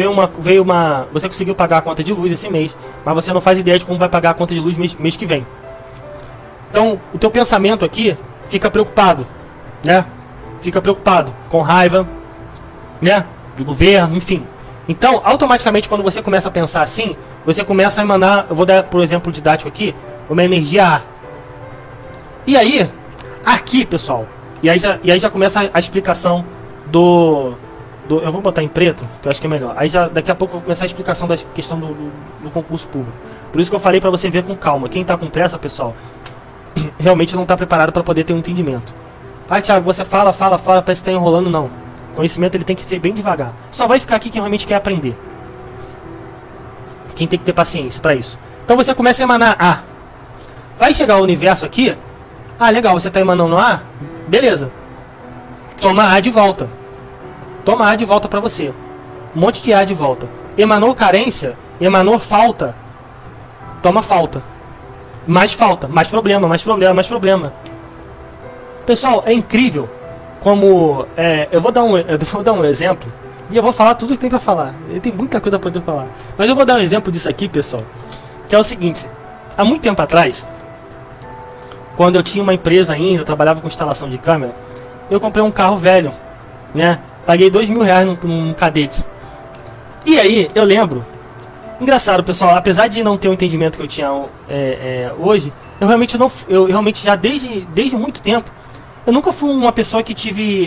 você conseguiu pagar a conta de luz esse mês, mas você não faz ideia de como vai pagar a conta de luz mês que vem. Então, o teu pensamento aqui fica preocupado, né? Fica preocupado, com raiva, né? Do governo, enfim. Então, automaticamente, quando você começa a pensar assim, você começa a emanar, eu vou dar, por exemplo, didático aqui, uma energia A. E aí, aqui, pessoal, e aí já começa a explicação eu vou botar em preto, que eu acho que é melhor. Aí já, daqui a pouco eu vou começar a explicação da questão do concurso público. Por isso que eu falei pra você ver com calma. Quem tá com pressa, pessoal, realmente não tá preparado para poder ter um entendimento. Ah, Thiago, você fala, parece que tá enrolando. Não. O conhecimento ele tem que ser bem devagar. Só vai ficar aqui quem realmente quer aprender. Quem tem que ter paciência para isso. Então você começa a emanar A. Vai chegar o universo aqui. Ah, legal, você tá emanando A? Beleza. Toma A de volta. Toma A de volta para você. Um monte de A de volta. Emanou carência, emanou falta. Toma falta. Mais falta, mais problema, mais problema, mais problema. Pessoal, é incrível como... eu vou dar um exemplo. E eu vou falar tudo que tem pra falar. Tem muita coisa pra poder falar. Mas eu vou dar um exemplo disso aqui, pessoal. Que é o seguinte. Há muito tempo atrás, quando eu tinha uma empresa ainda, eu trabalhava com instalação de câmera, eu comprei um carro velho, né? Paguei R$2.000 num Cadete. E aí, eu lembro... Engraçado, pessoal, apesar de não ter o entendimento que eu tinha hoje, eu realmente já desde muito tempo, eu nunca fui uma pessoa que tive...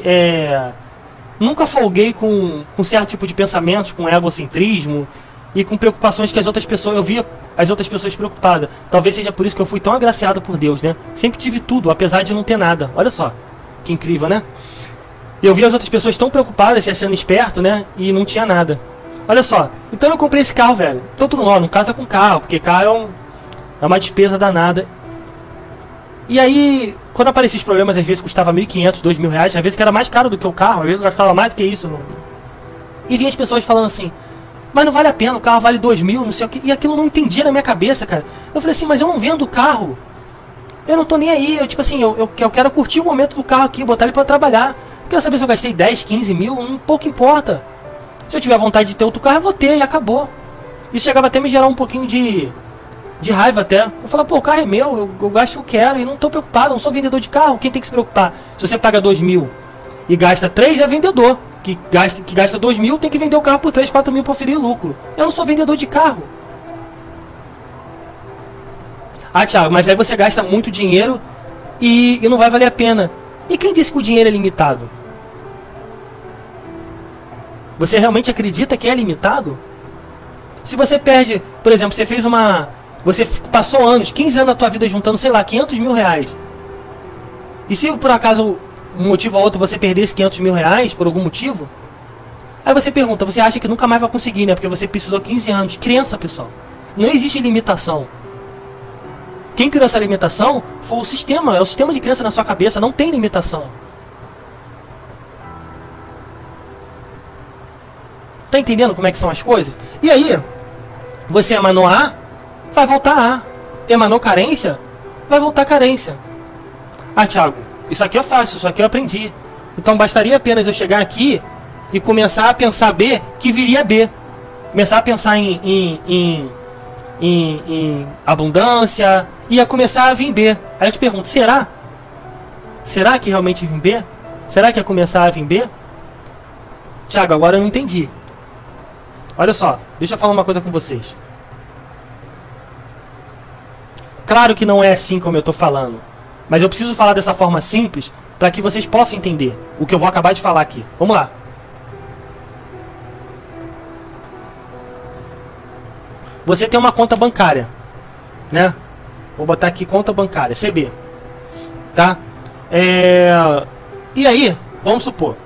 nunca folguei com certo tipo de pensamentos, com egocentrismo e com preocupações que as outras pessoas... Eu via as outras pessoas preocupadas. Talvez seja por isso que eu fui tão agraciado por Deus, né? Sempre tive tudo, apesar de não ter nada. Olha só, que incrível, né? E eu vi as outras pessoas tão preocupadas, se achando esperto, né? E não tinha nada. Olha só, então eu comprei esse carro, velho. Então tudo não casa com carro, porque carro é uma despesa danada. E aí, quando apareciam os problemas, às vezes custava R$1.500, R$2.000, às vezes que era mais caro do que o carro, às vezes eu gastava mais do que isso. E vinha as pessoas falando assim, mas não vale a pena, o carro vale 2.000, não sei o que. E aquilo não entendia na minha cabeça, cara. Eu falei assim, mas eu não vendo o carro. Eu não tô nem aí, tipo assim, eu quero curtir o momento do carro aqui, botar ele pra trabalhar. Eu quero saber se eu gastei 10, 15 mil, um pouco importa. Se eu tiver vontade de ter outro carro, eu vou ter e acabou. Isso chegava até a me gerar um pouquinho de raiva até. Eu falava, pô, o carro é meu, eu gasto o que eu quero e não tô preocupado, não sou vendedor de carro. Quem tem que se preocupar? Se você paga 2.000 e gasta 3, é vendedor. Que gasta 2.000 tem que vender o carro por 3, 4 mil para oferir lucro. Eu não sou vendedor de carro. Ah, Thiago, mas aí você gasta muito dinheiro e não vai valer a pena. E quem disse que o dinheiro é limitado? Você realmente acredita que é limitado? Se você perde, por exemplo, você fez uma... Você passou anos, 15 anos da tua vida juntando, sei lá, 500 mil reais. E se por acaso, um motivo ou outro, você perdesse 500 mil reais, por algum motivo... Aí você pergunta, você acha que nunca mais vai conseguir, né? Porque você precisou 15 anos. Crença, pessoal. Não existe limitação. Quem criou essa limitação foi o sistema. É o sistema de crença na sua cabeça. Não tem limitação. Tá entendendo como é que são as coisas? E aí, você emanou A, vai voltar A. Emanou carência, vai voltar carência. Ah, Thiago, isso aqui é fácil, isso aqui eu aprendi. Então bastaria apenas eu chegar aqui e começar a pensar B, que viria B. Começar a pensar em abundância, ia começar a vir B. Aí eu te pergunto, será? Será que realmente vem B? Será que ia começar a vir B? Thiago, agora eu não entendi. Olha só, deixa eu falar uma coisa com vocês. Claro que não é assim como eu estou falando, mas eu preciso falar dessa forma simples para que vocês possam entender o que eu vou acabar de falar aqui. Vamos lá. Você tem uma conta bancária, né? Vou botar aqui conta bancária, CB, tá? E aí, vamos supor,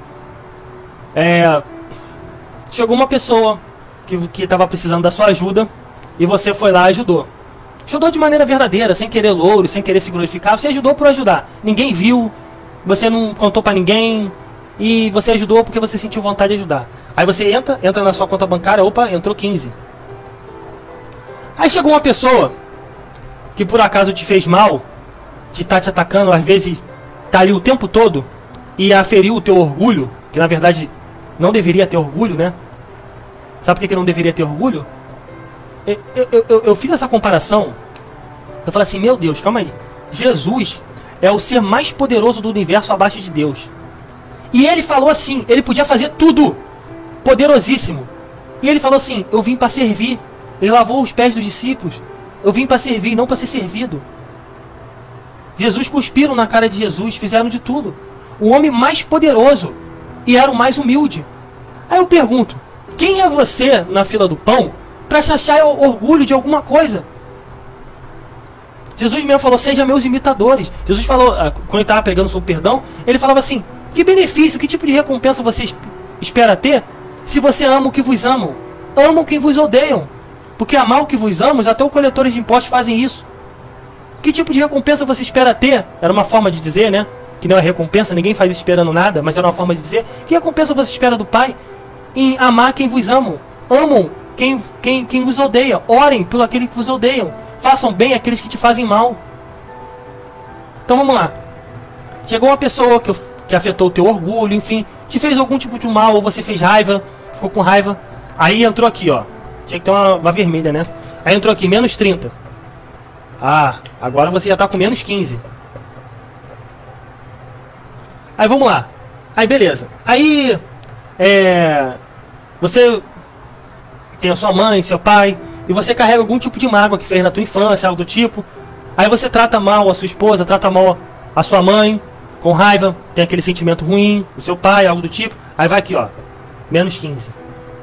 chegou uma pessoa que estava precisando da sua ajuda e você foi lá e ajudou. Ajudou de maneira verdadeira, sem querer louro, sem querer se glorificar. Você ajudou por ajudar. Ninguém viu, você não contou pra ninguém e você ajudou porque você sentiu vontade de ajudar. Aí você entra na sua conta bancária, opa, entrou 15. Aí chegou uma pessoa que por acaso te fez mal, te atacando, às vezes tá ali o tempo todo e aferiu o teu orgulho, que na verdade não deveria ter orgulho, né? Sabe por que não deveria ter orgulho? Eu fiz essa comparação. Eu falei assim, meu Deus, calma aí. Jesus é o ser mais poderoso do universo abaixo de Deus. E ele falou assim, ele podia fazer tudo, poderosíssimo. E ele falou assim, eu vim para servir. Ele lavou os pés dos discípulos. Eu vim para servir, não para ser servido. Jesus cuspiram na cara de Jesus, fizeram de tudo. O homem mais poderoso e era o mais humilde. Aí eu pergunto, quem é você na fila do pão para se achar orgulho de alguma coisa? Jesus mesmo falou, seja meus imitadores. Jesus falou, quando ele estava pregando sobre perdão, ele falava assim, que benefício, que tipo de recompensa você espera ter se você ama o que vos amam? Amam quem vos odeiam. Porque amar o que vos amam, até os coletores de impostos fazem isso. Que tipo de recompensa você espera ter? Era uma forma de dizer, né? Que não é recompensa, ninguém faz isso esperando nada, mas era uma forma de dizer. Que recompensa você espera do Pai? Em amar quem vos amam. Amam quem vos odeia. Orem por aqueles que vos odeiam. Façam bem aqueles que te fazem mal. Então vamos lá. Chegou uma pessoa que afetou o teu orgulho, enfim, te fez algum tipo de mal, ou você fez raiva, ficou com raiva. Aí entrou aqui, ó. Tinha que ter uma vermelha, né? Aí entrou aqui, menos 30. Ah, agora você já tá com menos 15. Aí vamos lá. Aí beleza. Aí você tem a sua mãe, seu pai, e você carrega algum tipo de mágoa que fez na tua infância, algo do tipo. Aí você trata mal a sua esposa, trata mal a sua mãe, com raiva, tem aquele sentimento ruim, o seu pai, algo do tipo. Aí vai aqui, ó, menos 15.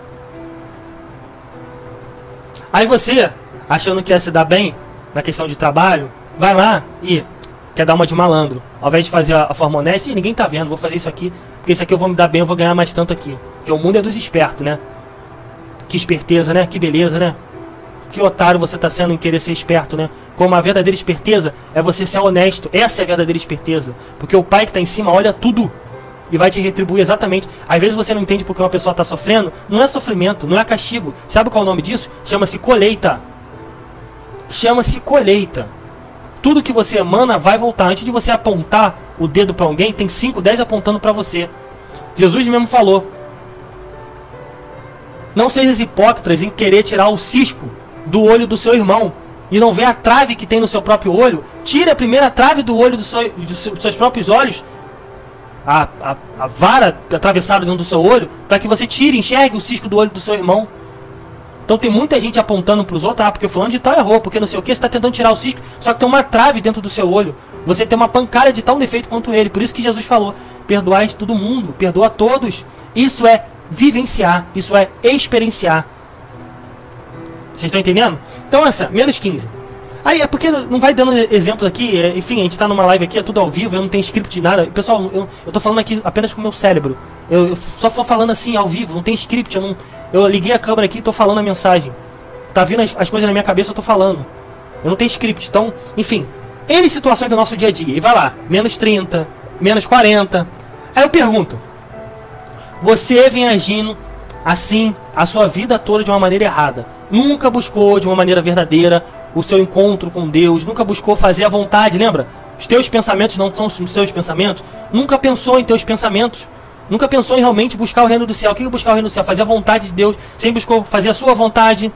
Aí você, achando que ia se dar bem na questão de trabalho, vai lá e quer dar uma de malandro. Ao invés de fazer a forma honesta, e ninguém tá vendo, vou fazer isso aqui, porque isso aqui eu vou me dar bem, eu vou ganhar mais tanto aqui. Porque o mundo é dos espertos, né? Que esperteza, né? Que beleza, né? Que otário você tá sendo em querer ser esperto, né? Como a verdadeira esperteza é você ser honesto. Essa é a verdadeira esperteza. Porque o pai que tá em cima olha tudo e vai te retribuir exatamente. Às vezes você não entende porque uma pessoa está sofrendo. Não é sofrimento, não é castigo. Sabe qual é o nome disso? Chama-se colheita. Chama-se colheita. Tudo que você emana vai voltar. Antes de você apontar o dedo para alguém, tem 5, 10 apontando para você. Jesus mesmo falou, não sejam hipócritas em querer tirar o cisco do olho do seu irmão e não ver a trave que tem no seu próprio olho. Tire a primeira trave do olho dos seus próprios olhos, a vara atravessada dentro do seu olho, para que você tire, enxergue o cisco do olho do seu irmão. Então tem muita gente apontando para os outros, porque o fulano de tal errou, porque não sei o que, você está tentando tirar o cisco, só que tem uma trave dentro do seu olho. Você tem uma pancada de tão defeito quanto ele. Por isso que Jesus falou, perdoai todo mundo, perdoa a todos. Isso é vivenciar, isso é experienciar. Vocês estão entendendo? Então essa, menos 15. Aí é porque não vai dando exemplo aqui, enfim, a gente tá numa live aqui, é tudo ao vivo, eu não tenho script de nada. Pessoal, eu tô falando aqui apenas com o meu cérebro. Eu só tô falando assim ao vivo, não tem script, eu liguei a câmera aqui e tô falando a mensagem. Tá vindo as coisas na minha cabeça, eu tô falando. Eu não tenho script, então, enfim. N situações do nosso dia a dia, e vai lá, menos 30, menos 40. Aí eu pergunto, você vem agindo assim a sua vida toda de uma maneira errada. Nunca buscou de uma maneira verdadeira o seu encontro com Deus, nunca buscou fazer a vontade, lembra? Os teus pensamentos não são os seus pensamentos. Nunca pensou em teus pensamentos. Nunca pensou em realmente buscar o reino do céu. O que é buscar o reino do céu? Fazer a vontade de Deus. Sempre buscou fazer a sua vontade.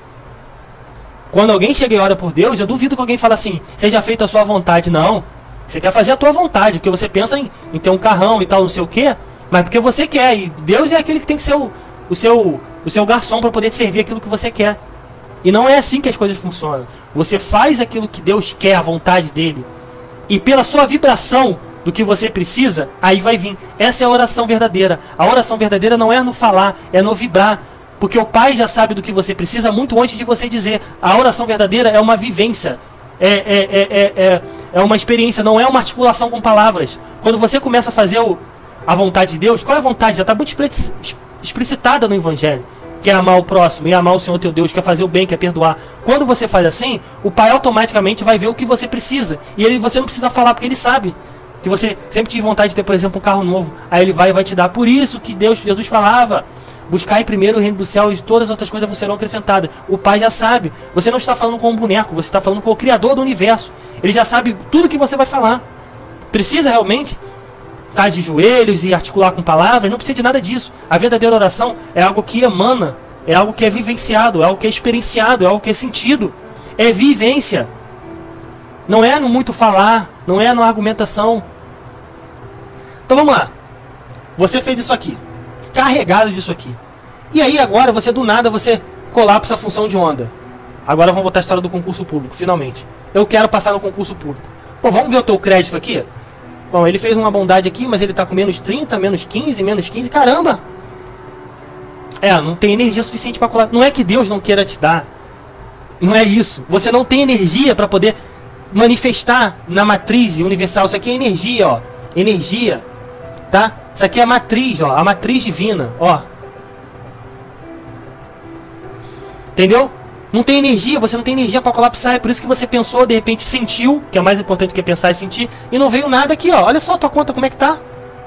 Quando alguém chega e ora por Deus, eu duvido que alguém fale assim, seja feita a sua vontade. Não. Você quer fazer a tua vontade, porque você pensa em ter um carrão e tal, não sei o quê, mas porque você quer. E Deus é aquele que tem que ser o seu garçom para poder te servir aquilo que você quer. E não é assim que as coisas funcionam. Você faz aquilo que Deus quer, a vontade dele. E pela sua vibração do que você precisa, aí vai vir. Essa é a oração verdadeira. A oração verdadeira não é no falar, é no vibrar. Porque o Pai já sabe do que você precisa muito antes de você dizer. A oração verdadeira é uma vivência. É uma experiência, não é uma articulação com palavras. Quando você começa a fazer a vontade de Deus, qual é a vontade? Já está muito explicitada no Evangelho. Quer amar o próximo e amar o Senhor teu Deus, quer fazer o bem, quer perdoar. Quando você faz assim, o Pai automaticamente vai ver o que você precisa. E você não precisa falar, porque ele sabe que você sempre tive vontade de ter, por exemplo, um carro novo. Aí ele vai te dar. Por isso que Jesus falava, buscai primeiro o reino do céu e todas as outras coisas serão acrescentadas. O Pai já sabe. Você não está falando com um boneco, você está falando com o Criador do universo. Ele já sabe tudo que você vai falar. Precisa realmente estar de joelhos e articular com palavras? Não precisa de nada disso. A verdadeira oração é algo que emana, é algo que é vivenciado, é algo que é experienciado, é algo que é sentido. É vivência. Não é no muito falar, não é na argumentação. Então vamos lá. Você fez isso aqui, carregado disso aqui. E aí agora você do nada você colapsa a função de onda. Agora vamos voltar à história do concurso público, finalmente. Eu quero passar no concurso público. Pô, vamos ver o teu crédito aqui? Bom, ele fez uma bondade aqui, mas ele tá com menos 30, menos 15, menos 15. Caramba! Não tem energia suficiente para colar. Não é que Deus não queira te dar. Não é isso. Você não tem energia para poder manifestar na matriz universal. Isso aqui é energia, ó. Energia. Tá? Isso aqui é a matriz, ó. A matriz divina, ó. Entendeu? Não tem energia, você não tem energia para colapsar. É por isso que você pensou, de repente sentiu, que é mais importante que pensar e sentir, e não veio nada aqui, ó. Olha só a tua conta como é que tá.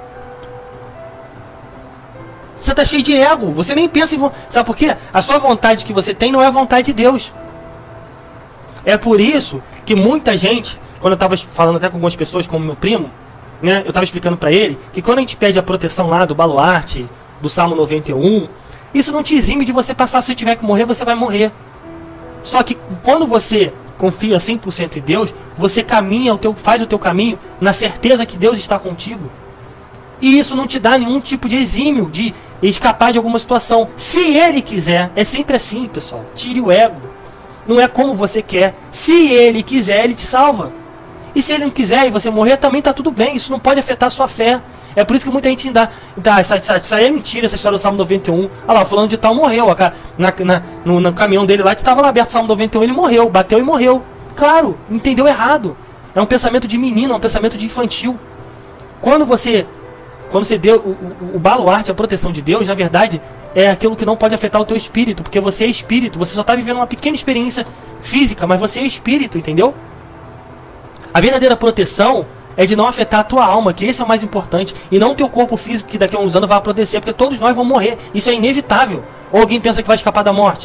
Você tá cheio de ego, você nem pensa em... Sabe por quê? A sua vontade que você tem não é a vontade de Deus. É por isso que muita gente, quando eu tava falando até com algumas pessoas, como meu primo, né, eu tava explicando para ele, que quando a gente pede a proteção lá do baluarte, do Salmo 91, isso não te exime de você passar. Se você tiver que morrer, você vai morrer. Só que quando você confia 100% em Deus, você caminha, faz o teu caminho na certeza que Deus está contigo. E isso não te dá nenhum tipo de exímio de escapar de alguma situação. Se Ele quiser, é sempre assim, pessoal. Tire o ego. Não é como você quer. Se Ele quiser, Ele te salva. E se Ele não quiser e você morrer, também está tudo bem. Isso não pode afetar a sua fé. É por isso que muita gente ainda... Isso aí é mentira, essa história do Salmo 91. Olha lá, fulano de tal morreu. No caminhão dele lá, que estava lá aberto o Salmo 91, ele morreu. Bateu e morreu. Claro, entendeu errado. É um pensamento de menino, é um pensamento de infantil. Quando você deu o baluarte, a proteção de Deus, na verdade, é aquilo que não pode afetar o teu espírito. Porque você é espírito, você só está vivendo uma pequena experiência física, mas você é espírito, entendeu? A verdadeira proteção é de não afetar a tua alma, que esse é o mais importante, e não o teu corpo físico, que daqui a uns anos vai acontecer, porque todos nós vamos morrer. Isso é inevitável. Ou alguém pensa que vai escapar da morte?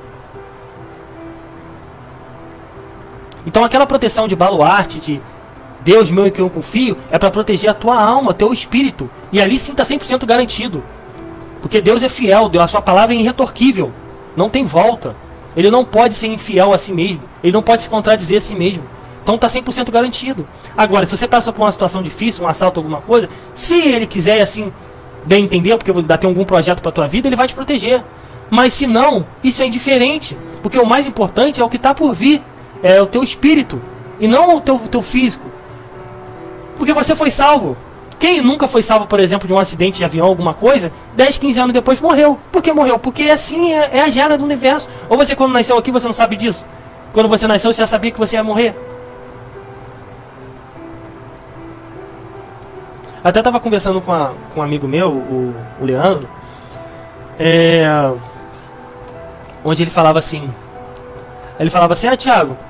Então aquela proteção de baluarte, de Deus meu em quem eu confio, é para proteger a tua alma, teu espírito. E ali sim está 100% garantido. Porque Deus é fiel, a sua palavra é irretorquível. Não tem volta. Ele não pode ser infiel a si mesmo. Ele não pode se contradizer a si mesmo. Então está 100% garantido. Agora, se você passa por uma situação difícil, um assalto, alguma coisa, se Ele quiser assim, bem entender, porque tem algum projeto para a tua vida, Ele vai te proteger. Mas se não, isso é indiferente. Porque o mais importante é o que está por vir. É o teu espírito. E não o teu físico. Porque você foi salvo. Quem nunca foi salvo, por exemplo, de um acidente de avião, alguma coisa, 10, 15 anos depois morreu. Por que morreu? Porque assim é a gera do universo. Ou você, quando nasceu aqui, você não sabe disso? Quando você nasceu, você já sabia que você ia morrer? Até estava conversando com um amigo meu, o Leandro, onde ele falava assim, Thiago,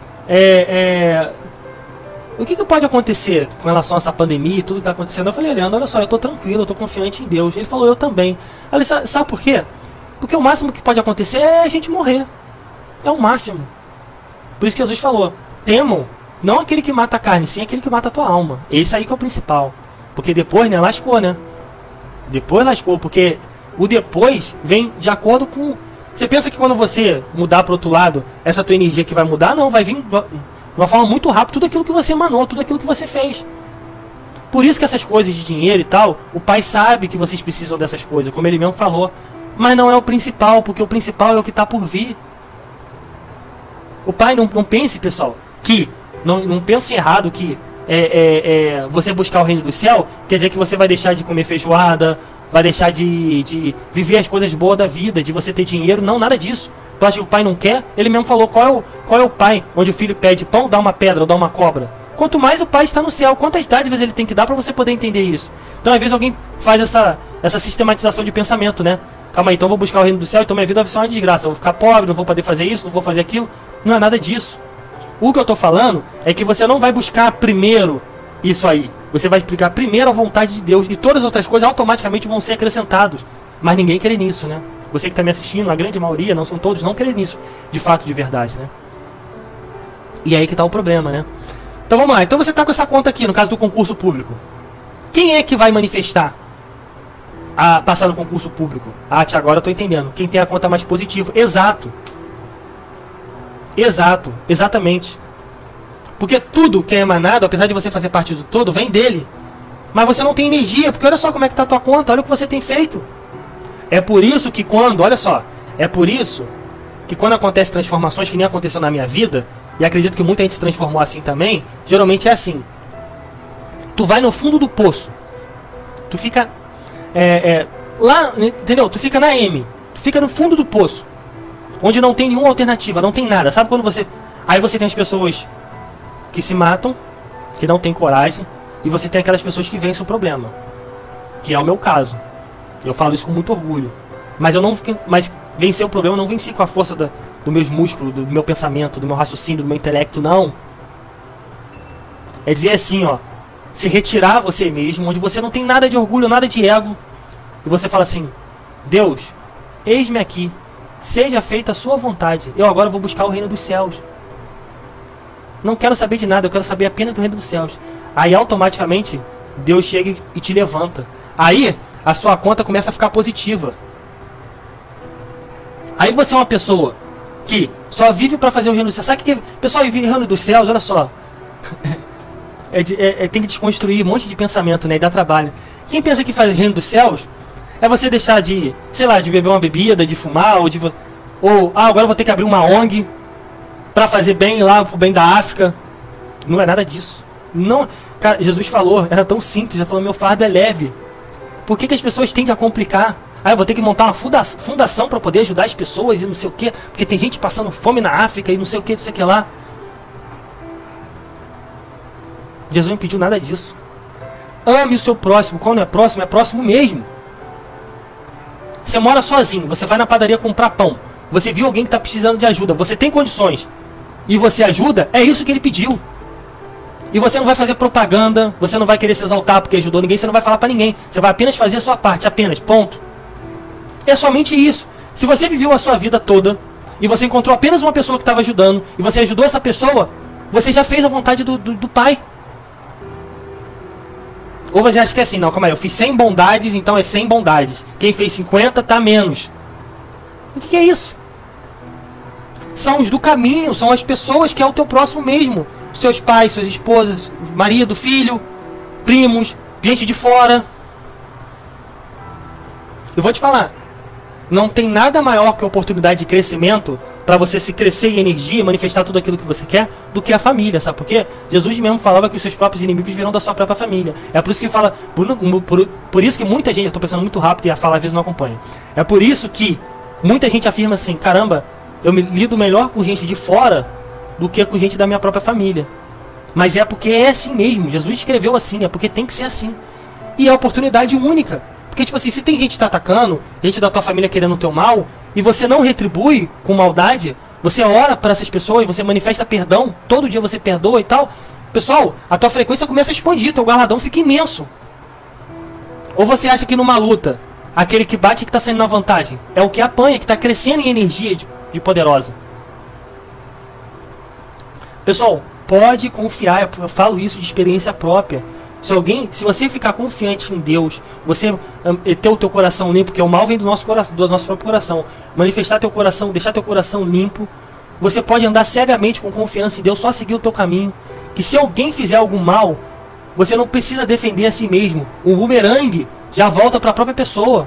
o que pode acontecer com relação a essa pandemia e tudo que está acontecendo? Eu falei, Leandro, olha só, eu estou tranquilo, eu estou confiante em Deus. Ele falou, eu também. Eu falei, sabe por quê? Porque o máximo que pode acontecer é a gente morrer. É o máximo. Por isso que Jesus falou, temam, não aquele que mata a carne, sim aquele que mata a tua alma. Esse aí que é o principal. Porque depois, né, lascou, né? Depois lascou, porque o depois vem de acordo com... Você pensa que quando você mudar para o outro lado, essa tua energia que vai mudar? Não, vai vir de uma forma muito rápida tudo aquilo que você emanou, tudo aquilo que você fez. Por isso que essas coisas de dinheiro e tal, o pai sabe que vocês precisam dessas coisas, como ele mesmo falou. Mas não é o principal, porque o principal é o que está por vir. O pai não pense, pessoal, que... Não pense errado que... você buscar o reino do céu, quer dizer que você vai deixar de comer feijoada, vai deixar de viver as coisas boas da vida, de você ter dinheiro. Não, nada disso. Tu acha que o pai não quer? Ele mesmo falou, qual é o pai onde o filho pede pão, dá uma pedra ou dá uma cobra? Quanto mais o pai está no céu, quantas dádivas ele tem que dar para você poder entender isso? Então às vezes alguém faz essa sistematização de pensamento, né? Calma aí, então eu vou buscar o reino do céu, então minha vida vai ser uma desgraça, eu vou ficar pobre, não vou poder fazer isso, não vou fazer aquilo. Não é nada disso. O que eu estou falando é que você não vai buscar primeiro isso aí. Você vai explicar primeiro a vontade de Deus e todas as outras coisas automaticamente vão ser acrescentadas. Mas ninguém quer nisso, né? Você que está me assistindo, a grande maioria, não são todos, não querem nisso, de fato, de verdade, né? E aí que está o problema, né? Então vamos lá. Então você está com essa conta aqui, no caso do concurso público. Quem é que vai manifestar a passar no concurso público? Ah, Tiago, agora eu estou entendendo. Quem tem a conta mais positiva. Exato. Exato, exatamente. Porque tudo que é emanado, apesar de você fazer parte do todo, vem dele. Mas você não tem energia, porque olha só como é que está a tua conta, olha o que você tem feito. É por isso que quando, olha só, é por isso que quando acontecem transformações que nem aconteceu na minha vida, e acredito que muita gente se transformou assim também, geralmente é assim. Tu vai no fundo do poço. Tu fica lá, entendeu? Tu fica na M. Tu fica no fundo do poço. Onde não tem nenhuma alternativa, não tem nada. Sabe quando você... Aí você tem as pessoas que se matam, que não tem coragem, e você tem aquelas pessoas que vencem o problema. Que é o meu caso. Eu falo isso com muito orgulho. Mas eu não... Mas vencer o problema eu não venci com a força dos meus músculos, do meu pensamento, do meu raciocínio, do meu intelecto, não. É dizer assim, ó. Se retirar você mesmo, onde você não tem nada de orgulho, nada de ego. E você fala assim, Deus, eis-me aqui. Seja feita a sua vontade. Eu agora vou buscar o reino dos céus. Não quero saber de nada, eu quero saber apenas do reino dos céus. Aí automaticamente Deus chega e te levanta. Aí a sua conta começa a ficar positiva. Aí você é uma pessoa que só vive para fazer o reino dos céus. Sabe o que pessoal vive o reino dos céus? Olha só. Tem que desconstruir um monte de pensamento, né? E dá trabalho. Quem pensa que faz o reino dos céus é você deixar de, sei lá, de beber uma bebida, de fumar, agora eu vou ter que abrir uma ONG para fazer bem lá, pro bem da África. Não é nada disso. Não, cara, Jesus falou, era tão simples, já falou, meu fardo é leve. Por que as pessoas tendem a complicar? Ah, eu vou ter que montar uma fundação para poder ajudar as pessoas e não sei o que, porque tem gente passando fome na África e não sei o que lá. Jesus não pediu nada disso. Ame o seu próximo. Quando é próximo mesmo. Você mora sozinho, você vai na padaria comprar pão. Você viu alguém que está precisando de ajuda, você tem condições e você ajuda, é isso que ele pediu. E você não vai fazer propaganda, você não vai querer se exaltar porque ajudou ninguém, você não vai falar para ninguém. Você vai apenas fazer a sua parte, apenas, ponto. É somente isso. Se você viveu a sua vida toda e você encontrou apenas uma pessoa que estava ajudando e você ajudou essa pessoa, você já fez a vontade do Pai. Ou você acha que é assim, não, calma aí, eu fiz 100 bondades, então é 100 bondades. Quem fez 50 tá menos. O que é isso? São os do caminho, são as pessoas que é o teu próximo mesmo. Seus pais, suas esposas, marido, filho, primos, gente de fora. Eu vou te falar. Não tem nada maior que a oportunidade de crescimento para você se crescer em energia e manifestar tudo aquilo que você quer do que a família, sabe por quê? Jesus mesmo falava que os seus próprios inimigos virão da sua própria família. É por isso que fala, por isso que muita gente, eu tô pensando muito rápido e a fala às vezes não acompanha. É por isso que muita gente afirma assim, caramba, eu me lido melhor com gente de fora do que com gente da minha própria família. Mas é porque é assim mesmo, Jesus escreveu assim, é porque tem que ser assim. E é oportunidade única. Porque, tipo assim, se tem gente te atacando, gente da tua família querendo o teu mal, e você não retribui com maldade, você ora para essas pessoas, você manifesta perdão, todo dia você perdoa e tal, pessoal, a tua frequência começa a expandir, teu galardão fica imenso. Ou você acha que numa luta, aquele que bate e que está saindo na vantagem, é o que apanha, que está crescendo em energia de poderosa. Pessoal, pode confiar, eu falo isso de experiência própria. Se você ficar confiante em Deus, você ter o teu coração limpo, porque o mal vem do nosso coração, do nosso próprio coração, manifestar teu coração, deixar teu coração limpo, você pode andar cegamente com confiança em Deus, só seguir o teu caminho. Que se alguém fizer algo mal, você não precisa defender a si mesmo. O bumerangue já volta para a própria pessoa.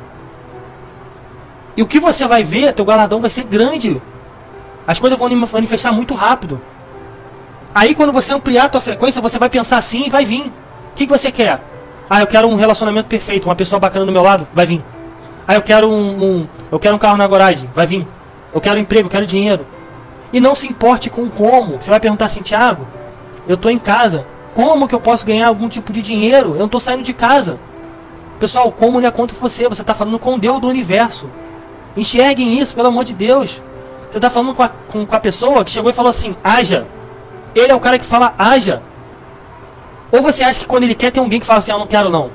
E o que você vai ver, teu galardão vai ser grande. As coisas vão manifestar muito rápido. Aí quando você ampliar a tua frequência, você vai pensar assim e vai vir. O que você quer? Ah, eu quero um relacionamento perfeito, uma pessoa bacana do meu lado, vai vir. Ah, eu quero um carro na garagem, vai vir. Eu quero emprego, eu quero dinheiro. E não se importe com como. Você vai perguntar assim, Thiago, eu estou em casa, como que eu posso ganhar algum tipo de dinheiro? Eu não estou saindo de casa. Pessoal, como não é contra você? Você está falando com Deus do universo. Enxerguem isso, pelo amor de Deus. Você está falando com a pessoa que chegou e falou assim, haja. Ele é o cara que fala, haja. Ou você acha que quando ele quer tem alguém que fala assim, eu não quero não.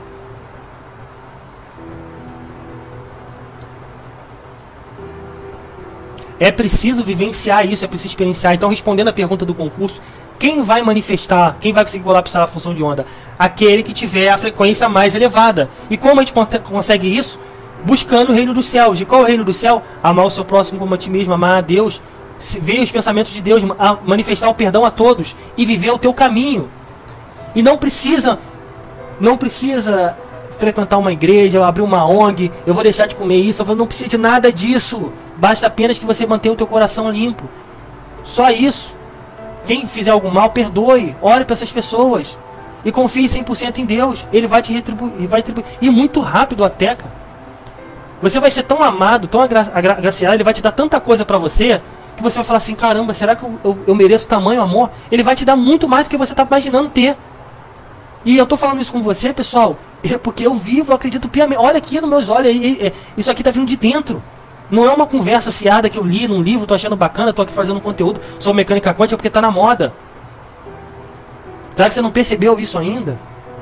É preciso vivenciar isso, é preciso experienciar. Então, respondendo a pergunta do concurso, quem vai manifestar, quem vai conseguir colapsar a função de onda? Aquele que tiver a frequência mais elevada. E como a gente consegue isso? Buscando o reino dos céus. De qual é o reino do céu? Amar o seu próximo como a ti mesmo, amar a Deus, ver os pensamentos de Deus, manifestar o perdão a todos e viver o teu caminho. E não precisa frequentar uma igreja, ou abrir uma ONG, eu vou deixar de comer isso, não precisa de nada disso. Basta apenas que você mantenha o teu coração limpo. Só isso. Quem fizer algo mal, perdoe. Ore para essas pessoas. E confie 100% em Deus. Ele vai te retribuir. E muito rápido até, cara. Você vai ser tão amado, tão agraciado, ele vai te dar tanta coisa para você, que você vai falar assim, caramba, será que eu mereço tamanho amor? Ele vai te dar muito mais do que você está imaginando ter. E eu tô falando isso com você, pessoal, porque eu vivo, eu acredito piamente. Olha aqui nos meus olhos, isso aqui tá vindo de dentro. Não é uma conversa fiada que eu li num livro, tô achando bacana, tô aqui fazendo conteúdo, sou mecânica quântica porque tá na moda. Será que você não percebeu isso ainda?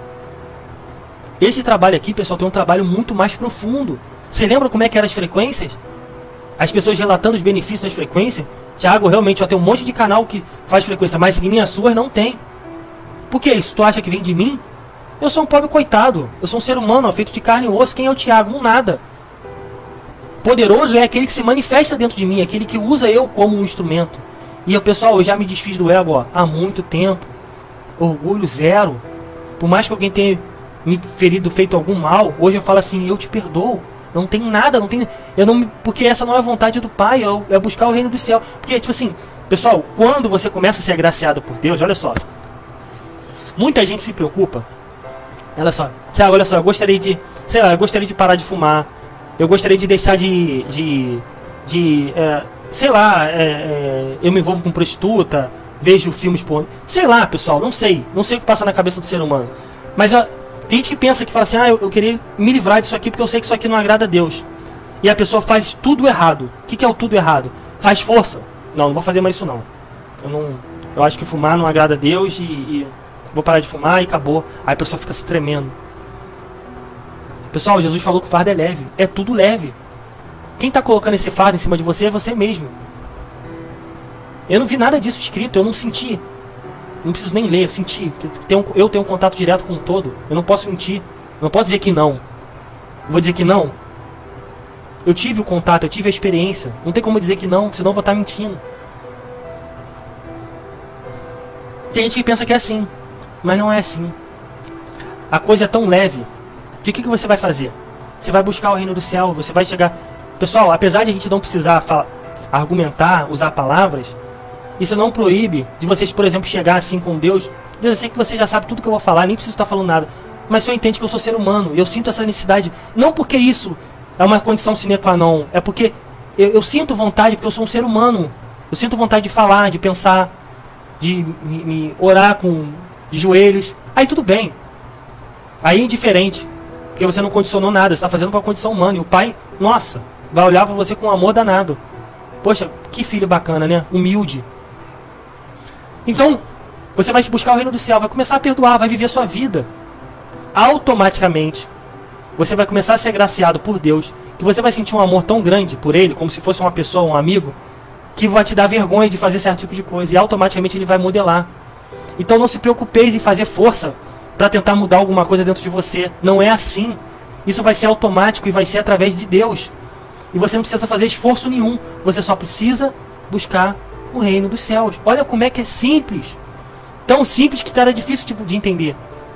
Esse trabalho aqui, pessoal, tem um trabalho muito mais profundo. Você lembra como é que eram as frequências? As pessoas relatando os benefícios das frequências? Thiago, realmente, tem um monte de canal que faz frequência, mas em as suas não tem. Por que isso? Tu acha que vem de mim? Eu sou um pobre coitado. Eu sou um ser humano, feito de carne e osso. Quem é o Thiago? Um nada. Poderoso é aquele que se manifesta dentro de mim, aquele que usa eu como um instrumento. E eu, pessoal, eu já me desfiz do ego há muito tempo. Orgulho zero. Por mais que alguém tenha me ferido, feito algum mal, hoje eu falo assim, eu te perdoo. Não tem nada, não tem. Porque essa não é a vontade do Pai, é buscar o reino do céu. Porque, tipo assim, pessoal, quando você começa a ser agraciado por Deus, olha só. Muita gente se preocupa. Olha só, Thiago, olha só, eu gostaria de. Sei lá, eu gostaria de parar de fumar. Eu gostaria de deixar sei lá, eu me envolvo com prostituta, vejo filmes pornô. Sei lá, pessoal, não sei. Não sei o que passa na cabeça do ser humano. Mas tem gente que pensa que fala assim, eu queria me livrar disso aqui porque eu sei que isso aqui não agrada a Deus. E a pessoa faz tudo errado. O que é o tudo errado? Faz força. Não vou fazer mais isso não. Eu acho que fumar não agrada a Deus e vou parar de fumar e acabou. Aí a pessoa fica se tremendo. Pessoal, Jesus falou que o fardo é leve. É tudo leve. Quem está colocando esse fardo em cima de você é você mesmo. Eu não vi nada disso escrito, eu não senti. Não preciso nem ler, sentir. Eu tenho um contato direto com o todo. Eu não posso mentir. Não posso dizer que não. Vou dizer que não. Eu tive o contato, eu tive a experiência. Não tem como dizer que não, senão eu vou estar mentindo. Tem gente que pensa que é assim. Mas não é assim. A coisa é tão leve. Que o que você vai fazer? Você vai buscar o reino do céu. Você vai chegar. Pessoal, apesar de a gente não precisar argumentar, usar palavras, isso não proíbe de vocês, por exemplo, chegar assim com Deus. Deus, eu sei que você já sabe tudo que eu vou falar, nem preciso estar falando nada. Mas o Senhor entende que eu sou ser humano. Eu sinto essa necessidade. Não porque isso é uma condição sine qua non. É porque eu sinto vontade, porque eu sou um ser humano. Eu sinto vontade de falar, de pensar, de me orar de joelhos. Aí tudo bem. Aí é indiferente. Porque você não condicionou nada. Você está fazendo com a condição humana. E o pai, nossa, vai olhar para você com um amor danado. Poxa, que filho bacana, né? Humilde. Então, você vai buscar o reino do céu, vai começar a perdoar, vai viver a sua vida. Automaticamente, você vai começar a ser graciado por Deus, que você vai sentir um amor tão grande por Ele, como se fosse uma pessoa, um amigo, que vai te dar vergonha de fazer certo tipo de coisa, e automaticamente Ele vai modelar. Então não se preocupeis em fazer força para tentar mudar alguma coisa dentro de você. Não é assim. Isso vai ser automático e vai ser através de Deus. E você não precisa fazer esforço nenhum, você só precisa buscar o reino dos céus. Olha como é que é simples. Tão simples que era difícil de entender.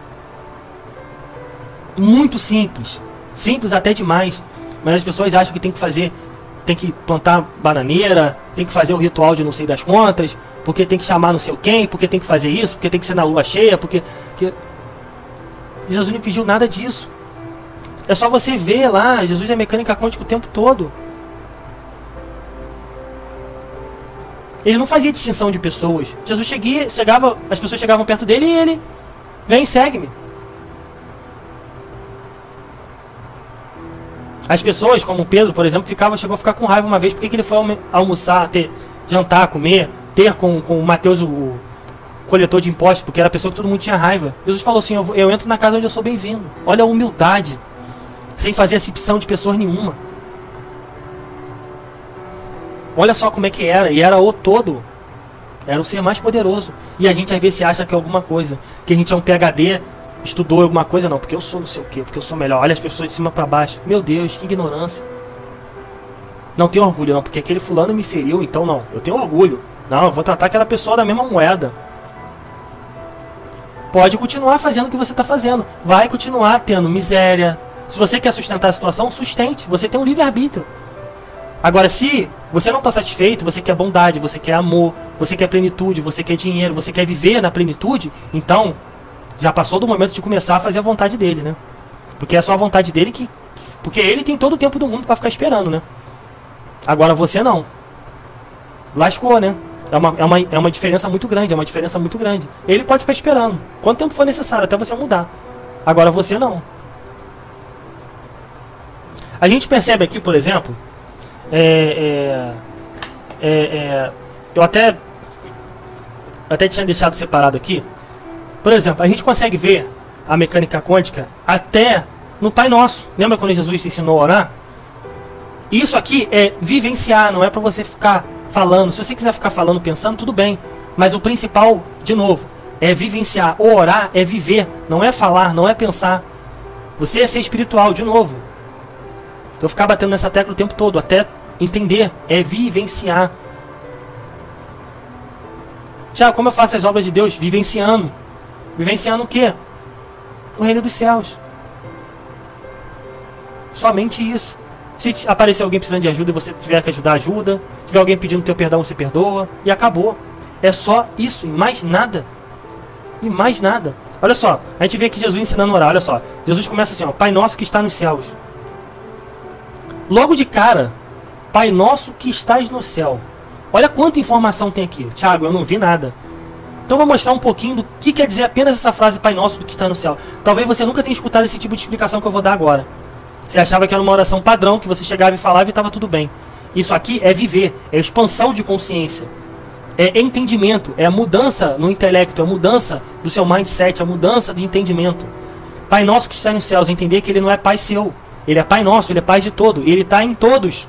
Muito simples. Simples até demais. Mas as pessoas acham que tem que fazer, tem que plantar bananeira, tem que fazer o ritual de não sei das quantas, porque tem que chamar não sei quem, porque tem que fazer isso, porque tem que ser na lua cheia, porque... Jesus não pediu nada disso. É só você ver lá, Jesus é mecânica quântica o tempo todo. Ele não fazia distinção de pessoas. Jesus chegava, as pessoas chegavam perto dele e ele, vem, segue-me. As pessoas, como Pedro, por exemplo, chegou a ficar com raiva uma vez, porque que ele foi almoçar, jantar, comer, com o Mateus, o coletor de impostos, porque era a pessoa que todo mundo tinha raiva. Jesus falou assim, eu entro na casa onde eu sou bem-vindo. Olha a humildade, sem fazer acepção de pessoa nenhuma. Olha só como é que era, e era o todo. Era o ser mais poderoso. E a gente às vezes se acha que é alguma coisa, que a gente é um PhD, estudou alguma coisa, não, porque eu sou não sei o que, porque eu sou melhor. Olha as pessoas de cima para baixo. Meu Deus, que ignorância. Não tenho orgulho não, porque aquele fulano me feriu, então não. Eu tenho orgulho. Não, eu vou tratar aquela pessoa da mesma moeda. Pode continuar fazendo o que você está fazendo. Vai continuar tendo miséria. Se você quer sustentar a situação, sustente. Você tem um livre-arbítrio. Agora, se você não está satisfeito, você quer bondade, você quer amor, você quer plenitude, você quer dinheiro, você quer viver na plenitude, então já passou do momento de começar a fazer a vontade dele, né? Porque é só a vontade dele porque ele tem todo o tempo do mundo para ficar esperando, né? Agora você não. Lascou, né? É uma diferença muito grande, é uma diferença muito grande. Ele pode ficar esperando quanto tempo for necessário até você mudar. Agora você não. A gente percebe aqui, por exemplo, eu até tinha deixado separado aqui. Por exemplo, a gente consegue ver a mecânica quântica até no Pai Nosso. Lembra quando Jesus te ensinou a orar? Isso aqui é vivenciar, não é para você ficar falando. Se você quiser ficar falando, pensando, tudo bem. Mas o principal, de novo, é vivenciar. O orar é viver, não é falar, não é pensar. Você é ser espiritual, de novo. Eu ficar batendo nessa tecla o tempo todo, até entender, é vivenciar. Tiago, como eu faço as obras de Deus? Vivenciando. Vivenciando o quê? O reino dos céus. Somente isso. Se aparecer alguém precisando de ajuda e você tiver que ajudar, ajuda. Se tiver alguém pedindo teu perdão, você perdoa. E acabou. É só isso, e mais nada. E mais nada. Olha só, a gente vê aqui Jesus ensinando a orar, olha só. Jesus começa assim, ó, Pai nosso que está nos céus. Logo de cara, Pai nosso que estás no céu. Olha quanta informação tem aqui. Tiago, eu não vi nada. Então eu vou mostrar um pouquinho do que quer dizer apenas essa frase Pai nosso do que está no céu. Talvez você nunca tenha escutado esse tipo de explicação que eu vou dar agora. Você achava que era uma oração padrão, que você chegava e falava e estava tudo bem. Isso aqui é viver, é expansão de consciência. É entendimento, é a mudança no intelecto, é a mudança do seu mindset, a mudança de entendimento. Pai nosso que está nos céus, entender que ele não é pai seu. Ele é pai nosso, ele é pai de todo. E ele está em todos.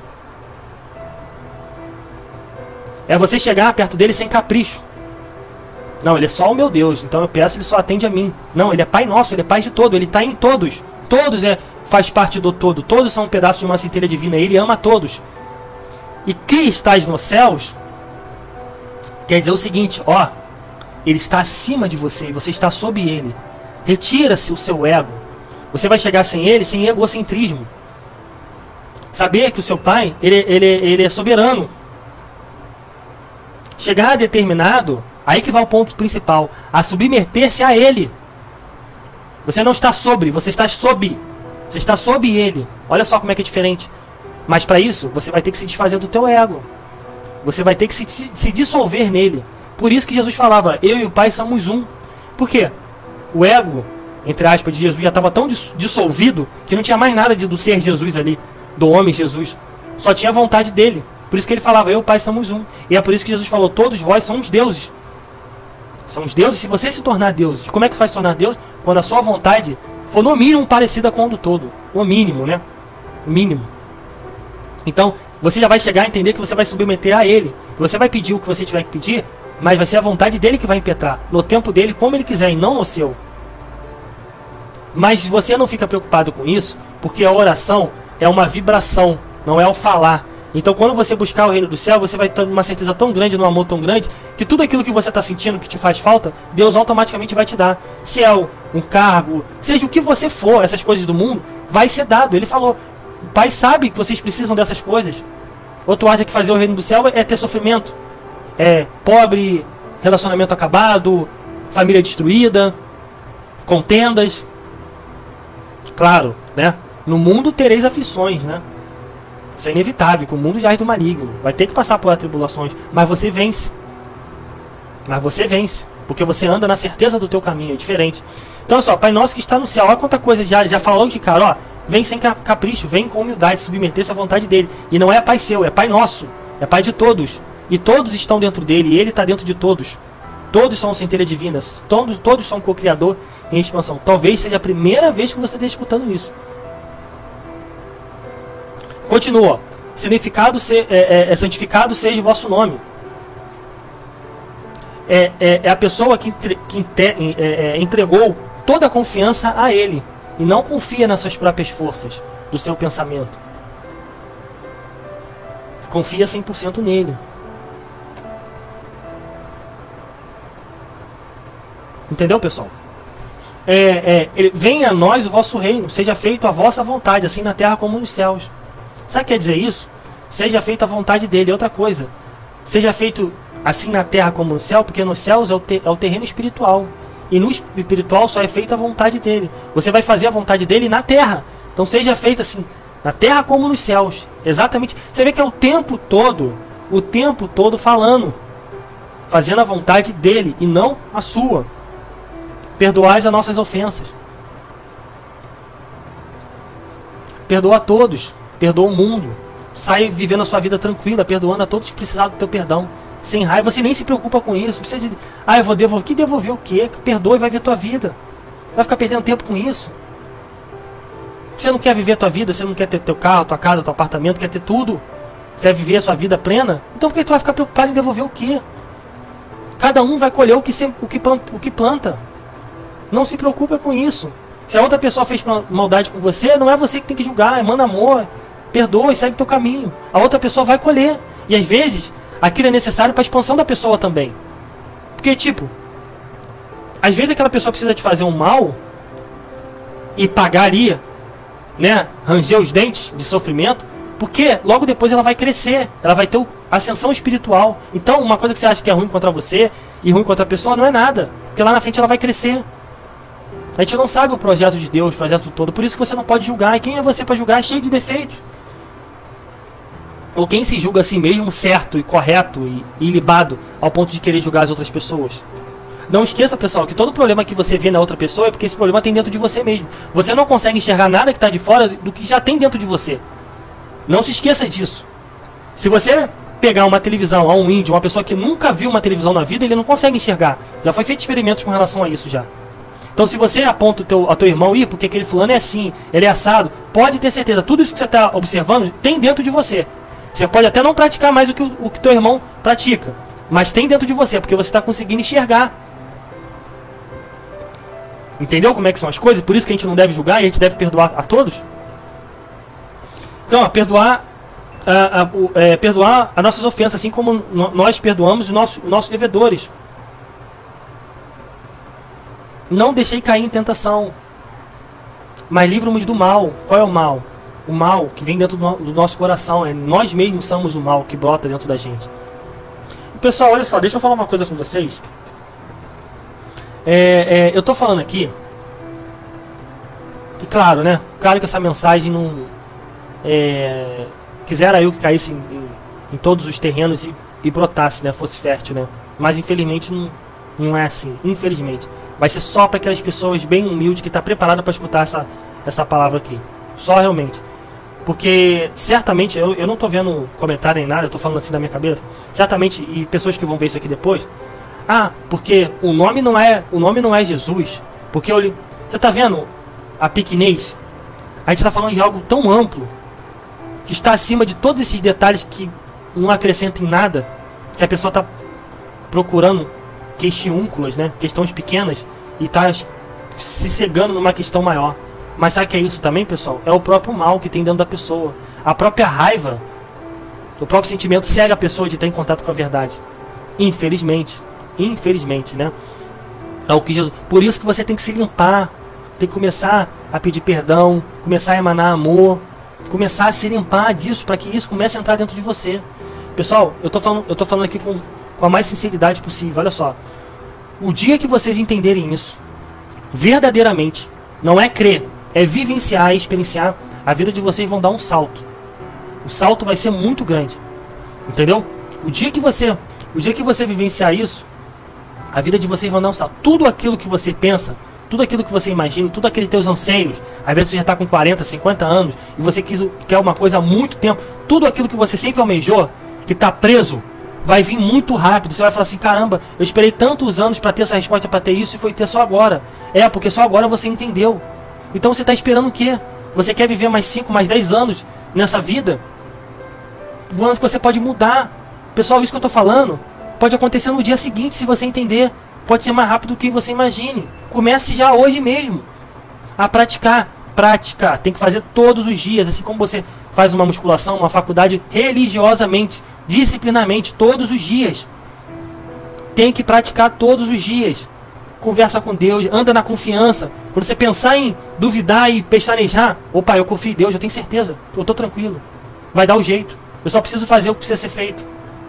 É você chegar perto dele sem capricho. Não, ele é só o meu Deus, então eu peço, ele só atende a mim. Não, ele é pai nosso, ele é pai de todo, ele está em todos. Todos faz parte do todo, todos são um pedaço de uma centelha divina, ele ama a todos. E que estás nos céus, quer dizer o seguinte, ó, ele está acima de você, você está sob ele. Retira-se o seu ego. Você vai chegar sem ele, sem egocentrismo. Saber que o seu pai, ele é soberano. Chegar a determinado, aí que vai o ponto principal, a submeter-se a ele. Você não está sobre, você está sob. Você está sob ele. Olha só como é que é diferente. Mas para isso, você vai ter que se desfazer do teu ego. Você vai ter que se dissolver nele. Por isso que Jesus falava, eu e o Pai somos um. Por quê? O ego, entre aspas, de Jesus já estava tão dissolvido que não tinha mais nada do ser Jesus ali, do homem Jesus. Só tinha a vontade dele. Por isso que ele falava, eu e o Pai somos um. E é por isso que Jesus falou, todos vós somos deuses. Somos deuses se você se tornar Deus. E como é que faz se tornar Deus? Quando a sua vontade for no mínimo parecida com o do todo. O mínimo, né? O mínimo. Então, você já vai chegar a entender que você vai submeter a ele. Que você vai pedir o que você tiver que pedir, mas vai ser a vontade dele que vai impetrar. No tempo dele, como ele quiser, e não no seu. Mas você não fica preocupado com isso, porque a oração é uma vibração, não é o falar. Então, quando você buscar o reino do céu, você vai ter uma certeza tão grande, num amor tão grande, que tudo aquilo que você está sentindo, que te faz falta, Deus automaticamente vai te dar. Se é um cargo, seja o que você for, essas coisas do mundo, vai ser dado. Ele falou, o Pai sabe que vocês precisam dessas coisas. Ou tu acha que fazer o reino do céu é ter sofrimento? É pobre, relacionamento acabado, família destruída, contendas. Claro, né? No mundo tereis aflições, né? Isso é inevitável, que o mundo já é do maligno. Vai ter que passar por tribulações, mas você vence. Mas você vence, porque você anda na certeza do teu caminho, é diferente. Então, olha só, Pai nosso que está no céu, olha quanta coisa já falou de cara, ó. Vem sem capricho, vem com humildade, submeter-se à vontade dele. E não é Pai seu, é Pai nosso, é Pai de todos. E todos estão dentro dele, e ele está dentro de todos. Todos são centelha divina, todos são co-criador em expansão. Talvez seja a primeira vez que você esteja escutando isso. Continua. Santificado seja o vosso nome. É a pessoa que entregou toda a confiança a ele. E não confia nas suas próprias forças, do seu pensamento. Confia 100% nele. Entendeu, pessoal? Venha a nós o vosso reino, seja feito a vossa vontade, assim na terra como nos céus. Sabe o que quer dizer isso? Seja feita a vontade dele. Outra coisa, seja feito assim na terra como no céu, porque nos céus é o terreno espiritual. E no espiritual só é feita a vontade dele. Você vai fazer a vontade dele na terra. Então seja feito assim, na terra como nos céus. Exatamente. Você vê que é o tempo todo falando. Fazendo a vontade dele e não a sua. Perdoais as nossas ofensas. Perdoa a todos. Perdoa o mundo. Sai vivendo a sua vida tranquila, perdoando a todos que precisaram do teu perdão. Sem raiva, você nem se preocupa com isso. Precisa de, eu vou devolver. Que devolver o quê? Perdoa e vai ver tua vida. Vai ficar perdendo tempo com isso. Você não quer viver a tua vida, você não quer ter teu carro, tua casa, teu apartamento, quer ter tudo. Quer viver a sua vida plena. Então por que tu vai ficar preocupado em devolver o quê? Cada um vai colher o que planta. Não se preocupa com isso. Se a outra pessoa fez maldade com você, não é você que tem que julgar, manda amor. Perdoa e segue teu caminho. A outra pessoa vai colher. E às vezes, aquilo é necessário para a expansão da pessoa também. Porque, tipo, às vezes aquela pessoa precisa te fazer um mal e pagaria, né? Ranger os dentes de sofrimento, porque logo depois ela vai crescer, ela vai ter ascensão espiritual. Então, uma coisa que você acha que é ruim contra você e ruim contra a pessoa não é nada, porque lá na frente ela vai crescer. A gente não sabe o projeto de Deus, o projeto todo, por isso que você não pode julgar. E quem é você para julgar? Cheio de defeitos. Ou quem se julga a si mesmo certo e correto e ilibado ao ponto de querer julgar as outras pessoas. Não esqueça, pessoal, que todo problema que você vê na outra pessoa é porque esse problema tem dentro de você mesmo. Você não consegue enxergar nada que está de fora do que já tem dentro de você. Não se esqueça disso. Se você pegar uma televisão a um índio, uma pessoa que nunca viu uma televisão na vida, ele não consegue enxergar. Já foi feito experimentos com relação a isso já. Então se você aponta ao teu irmão, porque aquele fulano é assim, ele é assado, pode ter certeza, tudo isso que você está observando tem dentro de você. Você pode até não praticar mais o que teu irmão pratica, mas tem dentro de você, porque você está conseguindo enxergar. Entendeu como é que são as coisas? Por isso que a gente não deve julgar e a gente deve perdoar a todos. Então, perdoar as nossas ofensas, assim como nós perdoamos os nossos devedores. Não deixei cair em tentação, mas livra-nos do mal. Qual é o mal? o mal que vem dentro do nosso coração. Nós mesmos somos o mal que brota dentro da gente. E, pessoal, olha só, deixa eu falar uma coisa com vocês. Eu tô falando aqui, e claro, né? Claro que essa mensagem não... quisera eu que caísse em todos os terrenos e brotasse, né? Fosse fértil, né? Mas infelizmente não é assim. Infelizmente. Vai ser só para aquelas pessoas bem humildes que estão preparadas para escutar essa palavra aqui. Só realmente. Porque certamente, eu não tô vendo comentário nem nada, eu tô falando assim da minha cabeça. Certamente, e pessoas que vão ver isso aqui depois. Ah, porque o nome não é Jesus. Porque você tá vendo a pequenez? A gente tá falando de algo tão amplo, que está acima de todos esses detalhes que não acrescentam em nada, que a pessoa tá procurando questiúnculas, né? Questões pequenas, e tá se cegando numa questão maior. Mas sabe o que é isso também, pessoal? É o próprio mal que tem dentro da pessoa. A própria raiva, o próprio sentimento cega a pessoa de estar em contato com a verdade. Infelizmente. Infelizmente, né? É o que Jesus... Por isso que você tem que se limpar. Tem que começar a pedir perdão. Começar a emanar amor. Começar a se limpar disso, para que isso comece a entrar dentro de você. Pessoal, eu tô falando aqui com a mais sinceridade possível. Olha só. O dia que vocês entenderem isso, verdadeiramente, não é crer, é vivenciar e experienciar, a vida de vocês vão dar um salto. O salto vai ser muito grande. Entendeu? O dia que você vivenciar isso, a vida de vocês vai dar um salto. Tudo aquilo que você pensa, tudo aquilo que você imagina, tudo aqueles teus anseios, às vezes você já está com 40, 50 anos, e você quer uma coisa há muito tempo, tudo aquilo que você sempre almejou, que está preso, vai vir muito rápido. Você vai falar assim, caramba, eu esperei tantos anos para ter essa resposta, para ter isso, e foi ter só agora. Porque só agora você entendeu. Então você está esperando o quê? Você quer viver mais 5, mais 10 anos nessa vida? Você pode mudar. Pessoal, isso que eu estou falando pode acontecer no dia seguinte, se você entender. Pode ser mais rápido do que você imagine. Comece já hoje mesmo a praticar. Prática. Tem que fazer todos os dias. Assim como você faz uma musculação, uma faculdade, religiosamente, disciplinamente, todos os dias. Tem que praticar todos os dias. Conversa com Deus, anda na confiança. Quando você pensar em duvidar e pestanejar, opa, eu confio em Deus, eu tenho certeza, eu estou tranquilo. Vai dar o jeito. Eu só preciso fazer o que precisa ser feito.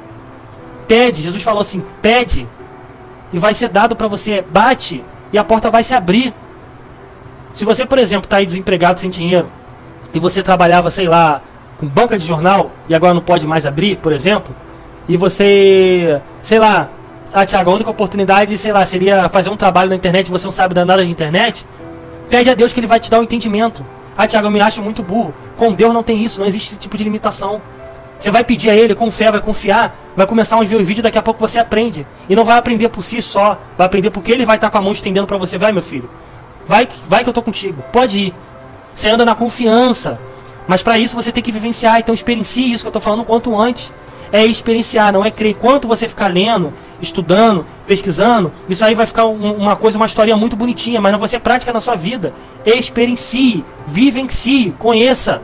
Pede. Jesus falou assim, pede e vai ser dado para você. Bate e a porta vai se abrir. Se você, por exemplo, está aí desempregado, sem dinheiro, e você trabalhava, sei lá, com banca de jornal, e agora não pode mais abrir, por exemplo, e você, sei lá, Thiago, a única oportunidade, sei lá, seria fazer um trabalho na internet, você não sabe dar nada de internet, pede a Deus que Ele vai te dar o entendimento. Thiago, eu me acho muito burro. Com Deus não tem isso, não existe esse tipo de limitação. Você vai pedir a Ele com fé, vai confiar, vai começar a ver os vídeos, daqui a pouco você aprende. E não vai aprender por si só, vai aprender porque Ele vai estar com a mão estendendo para você. Vai, meu filho, vai que eu tô contigo, pode ir. Você anda na confiança, mas para isso você tem que vivenciar. Então experiencie isso que eu tô falando quanto antes. É experienciar, não é crer. Enquanto você ficar lendo, estudando, pesquisando, isso aí vai ficar uma historinha muito bonitinha, mas não você prática na sua vida. Experiencie, vivencie, conheça.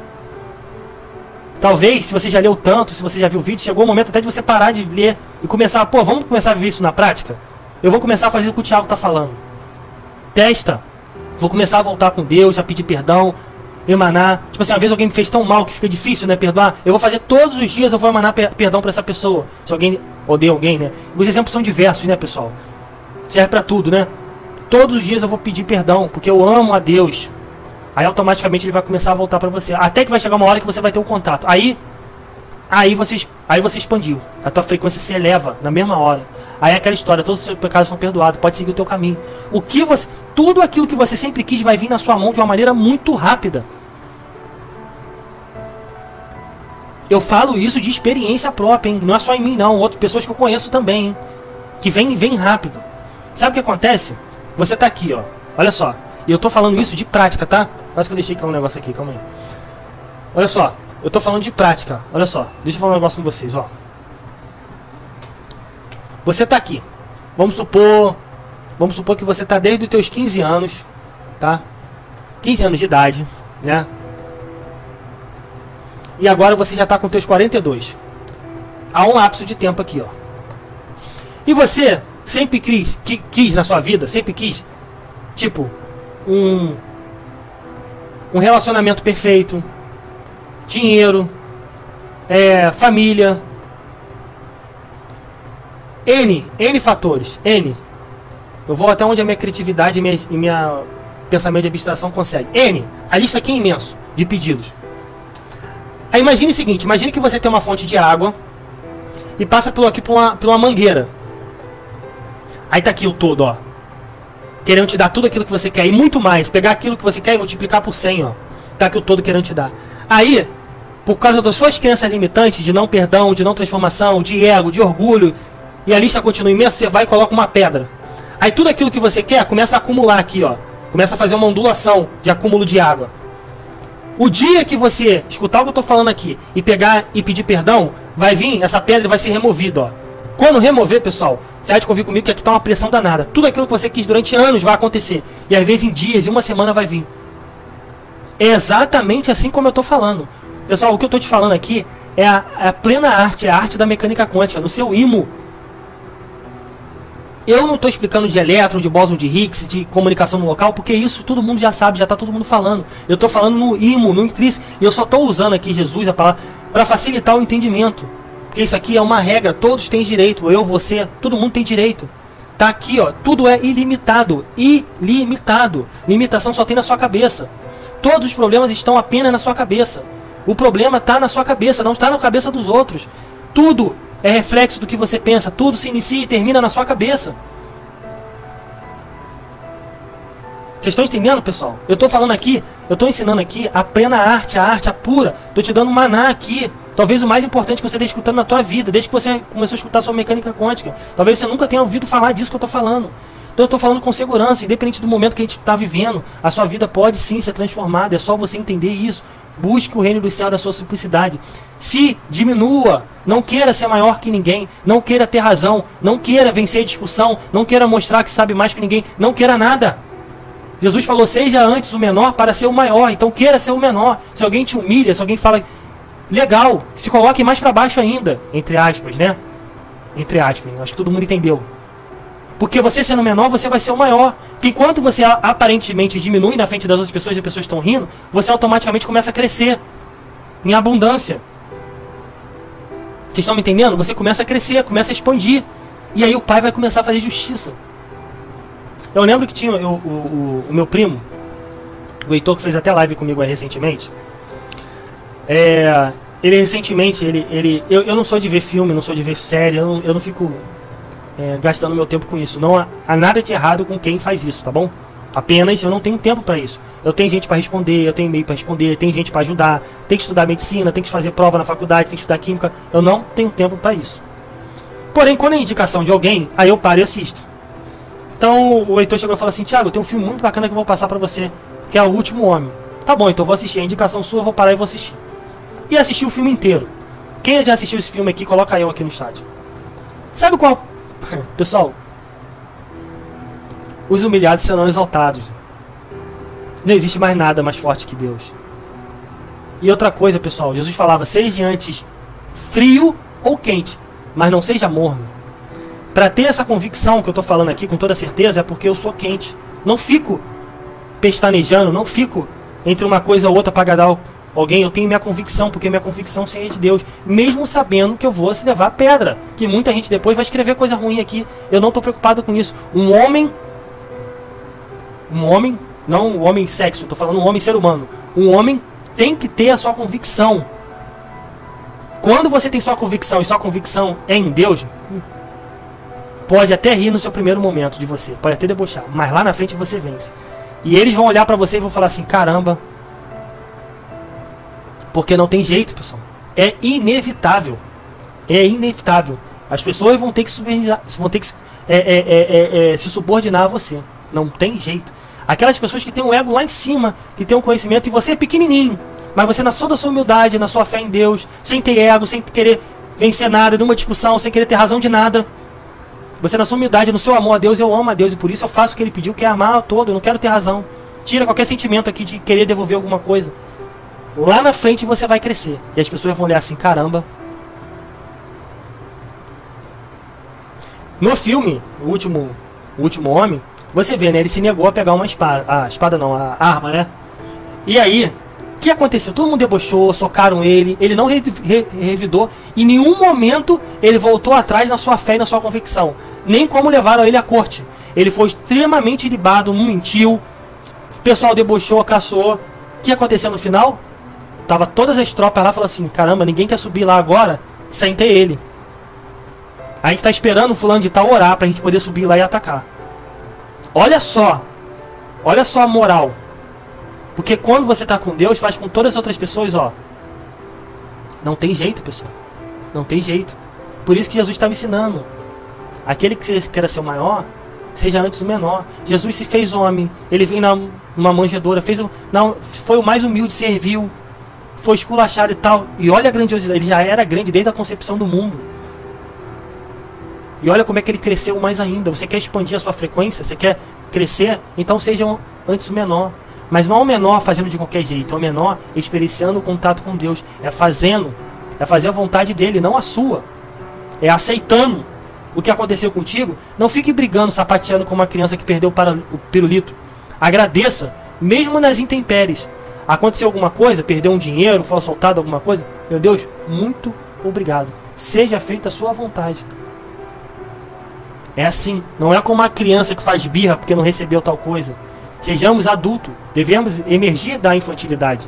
Talvez, se você já leu tanto, se você já viu vídeo, chegou o momento até de você parar de ler e começar, vamos começar a viver isso na prática? Eu vou começar a fazer o que o Thiago está falando. Testa. Vou começar a voltar com Deus, a pedir perdão, emanar. Tipo assim, uma vez alguém me fez tão mal que fica difícil, né, perdoar. Eu vou fazer todos os dias, eu vou emanar perdão para essa pessoa. Se alguém odeia alguém, né? Os exemplos são diversos, né, pessoal? Serve para tudo, né? Todos os dias eu vou pedir perdão, porque eu amo a Deus. Aí automaticamente Ele vai começar a voltar para você. Até que vai chegar uma hora que você vai ter o contato. Aí você expandiu. A tua frequência se eleva na mesma hora. Aí é aquela história, todos os seus pecados são perdoados. Pode seguir o teu caminho. Tudo aquilo que você sempre quis vai vir na sua mão de uma maneira muito rápida. Eu falo isso de experiência própria, hein? Não é só em mim, não. Outras pessoas que eu conheço também, hein? Que vem rápido. Sabe o que acontece? Você tá aqui, ó. Olha só. E eu tô falando isso de prática, tá? Quase que eu deixei cair um negócio aqui, calma aí. Olha só. Eu tô falando de prática. Olha só. Deixa eu falar um negócio com vocês, ó. Você tá aqui. Vamos supor que você tá desde os teus 15 anos, tá? 15 anos de idade, né? E agora você já tá com teus 42. Há um lapso de tempo aqui, ó. E você sempre quis na sua vida, sempre quis, tipo, um relacionamento perfeito, dinheiro, família, N fatores, N. Eu vou até onde a minha criatividade e minha pensamento de abstração consegue. N, a lista aqui é imenso de pedidos. Aí imagine o seguinte, imagine que você tem uma fonte de água e passa por uma mangueira. Aí tá aqui o todo, ó. Querendo te dar tudo aquilo que você quer e muito mais. Pegar aquilo que você quer e multiplicar por 100, ó. Tá aqui o todo querendo te dar. Aí, por causa das suas crenças limitantes de não perdão, de não transformação, de ego, de orgulho, e a lista continua imensa, você vai e coloca uma pedra. Aí tudo aquilo que você quer começa a acumular aqui, ó. Começa a fazer uma ondulação de acúmulo de água. O dia que você escutar o que eu tô falando aqui e pegar e pedir perdão, vai vir essa pedra e vai ser removida, ó. Quando remover, pessoal, você vai te convir comigo que aqui tá uma pressão danada. Tudo aquilo que você quis durante anos vai acontecer. E às vezes em dias, em uma semana vai vir. É exatamente assim como eu tô falando. Pessoal, o que eu tô te falando aqui é a plena arte, é a arte da mecânica quântica, no seu IMO. Eu não estou explicando de elétron, de bóson de Higgs, de comunicação no local, porque isso todo mundo já sabe, já está todo mundo falando. Eu estou falando no IMO, no intrínseco, e eu só estou usando aqui Jesus, a palavra, para facilitar o entendimento. Porque isso aqui é uma regra, todos têm direito, eu, você, todo mundo tem direito. Tá aqui, ó, tudo é ilimitado, ilimitado. Limitação só tem na sua cabeça. Todos os problemas estão apenas na sua cabeça. O problema está na sua cabeça, não está na cabeça dos outros. Tudo é reflexo do que você pensa. Tudo se inicia e termina na sua cabeça. Vocês estão entendendo, pessoal? Eu estou falando aqui, eu estou ensinando aqui a plena arte, a arte, a pura. Estou te dando um maná aqui. Talvez o mais importante que você esteja escutando na tua vida, desde que você começou a escutar a sua mecânica quântica. Talvez você nunca tenha ouvido falar disso que eu estou falando. Então eu estou falando com segurança, independente do momento que a gente está vivendo, a sua vida pode sim ser transformada. É só você entender isso. Busque o reino dos céus da sua simplicidade. Se diminua. Não queira ser maior que ninguém. Não queira ter razão. Não queira vencer a discussão. Não queira mostrar que sabe mais que ninguém. Não queira nada. Jesus falou, seja antes o menor para ser o maior. Então queira ser o menor. Se alguém te humilha, se alguém fala, legal, se coloque mais para baixo ainda. Entre aspas, né? Entre aspas. Acho que todo mundo entendeu. Porque você sendo menor, você vai ser o maior. Porque enquanto você aparentemente diminui na frente das outras pessoas e as pessoas estão rindo, você automaticamente começa a crescer. Em abundância. Vocês estão me entendendo? Você começa a crescer, começa a expandir. E aí o pai vai começar a fazer justiça. Eu lembro que tinha o meu primo, o Heitor, que fez até live comigo aí recentemente. Ele recentemente, eu não sou de ver filme, não sou de ver série, eu não fico gastando meu tempo com isso. Não há nada de errado com quem faz isso, tá bom? Apenas eu não tenho tempo para isso. Eu tenho gente para responder, eu tenho e-mail para responder, tem gente para ajudar, tem que estudar medicina, tem que fazer prova na faculdade, tem que estudar química. Eu não tenho tempo para isso. Porém, quando é indicação de alguém, aí eu paro e assisto. Então o Heitor chegou e falou assim, Thiago, tem um filme muito bacana que eu vou passar para você, que é O Último Homem. Tá bom, então eu vou assistir. A indicação sua, eu vou parar e vou assistir. E assisti o filme inteiro. Quem já assistiu esse filme aqui, coloca eu aqui no chat. Sabe qual... Pessoal, os humilhados serão exaltados. Não existe mais nada mais forte que Deus. E outra coisa, pessoal, Jesus falava, seja antes frio ou quente, mas não seja morno. Para ter essa convicção que eu estou falando aqui com toda certeza, é porque eu sou quente. Não fico pestanejando, não fico entre uma coisa ou outra para agradar alguém. Eu tenho minha convicção, porque minha convicção sim é de Deus, mesmo sabendo que eu vou se levar pedra, que muita gente depois vai escrever coisa ruim aqui. Eu não estou preocupado com isso. Um homem, não um homem sexo, estou falando um homem ser humano. Um homem tem que ter a sua convicção. Quando você tem sua convicção e sua convicção é em Deus, pode até rir no seu primeiro momento de você, pode até debochar, mas lá na frente você vence. E eles vão olhar pra você e vão falar assim, caramba, porque não tem jeito, pessoal. É inevitável. É inevitável. As pessoas vão ter que se subordinar a você. Não tem jeito. Aquelas pessoas que têm um ego lá em cima, que têm um conhecimento, e você é pequenininho, mas você na sua humildade, na sua fé em Deus, sem ter ego, sem querer vencer nada, numa discussão, sem querer ter razão de nada. Você na sua humildade, no seu amor a Deus, eu amo a Deus, e por isso eu faço o que Ele pediu, que é amar a todo, eu não quero ter razão. Tira qualquer sentimento aqui de querer devolver alguma coisa. Lá na frente você vai crescer. E as pessoas vão olhar assim, caramba. No filme, o último Homem, você vê, né? Ele se negou a pegar uma espada. A espada não, a arma, né? E aí, que aconteceu? Todo mundo debochou, socaram ele, ele não revidou, e em nenhum momento ele voltou atrás na sua fé e na sua convicção. Nem como levaram ele à corte. Ele foi extremamente ilibado, não mentiu, o pessoal debochou, caçou. O que aconteceu no final? Tava todas as tropas lá, falando assim, caramba, ninguém quer subir lá agora sem ter ele. A gente tá esperando o fulano de tal orar pra gente poder subir lá e atacar. Olha só a moral. Porque quando você está com Deus, faz com todas as outras pessoas, ó. Não tem jeito, pessoal. Não tem jeito. Por isso que Jesus estava ensinando. Aquele que queira ser o maior, seja antes o menor. Jesus se fez homem. Ele veio numa manjedoura. Foi o mais humilde, serviu. Foi esculachado e tal. E olha a grandiosidade. Ele já era grande desde a concepção do mundo. E olha como é que ele cresceu mais ainda. Você quer expandir a sua frequência? Você quer crescer? Então seja antes o menor. Mas não é o menor fazendo de qualquer jeito, é o menor experienciando o contato com Deus, é fazer a vontade dele, não a sua, é aceitando o que aconteceu contigo. Não fique brigando, sapateando como uma criança que perdeu o pirulito. Agradeça, mesmo nas intempéries. Aconteceu alguma coisa, perdeu um dinheiro, foi assaltado alguma coisa, meu Deus, muito obrigado, seja feita a sua vontade. É assim, não é como uma criança que faz birra porque não recebeu tal coisa. Sejamos adultos, devemos emergir da infantilidade.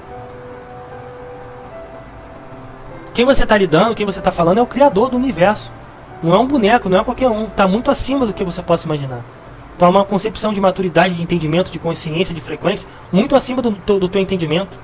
Quem você está lidando, quem você está falando é o Criador do universo. Não é um boneco, não é qualquer um. Está muito acima do que você possa imaginar. Então é uma concepção de maturidade, de entendimento, de consciência, de frequência, muito acima do teu entendimento.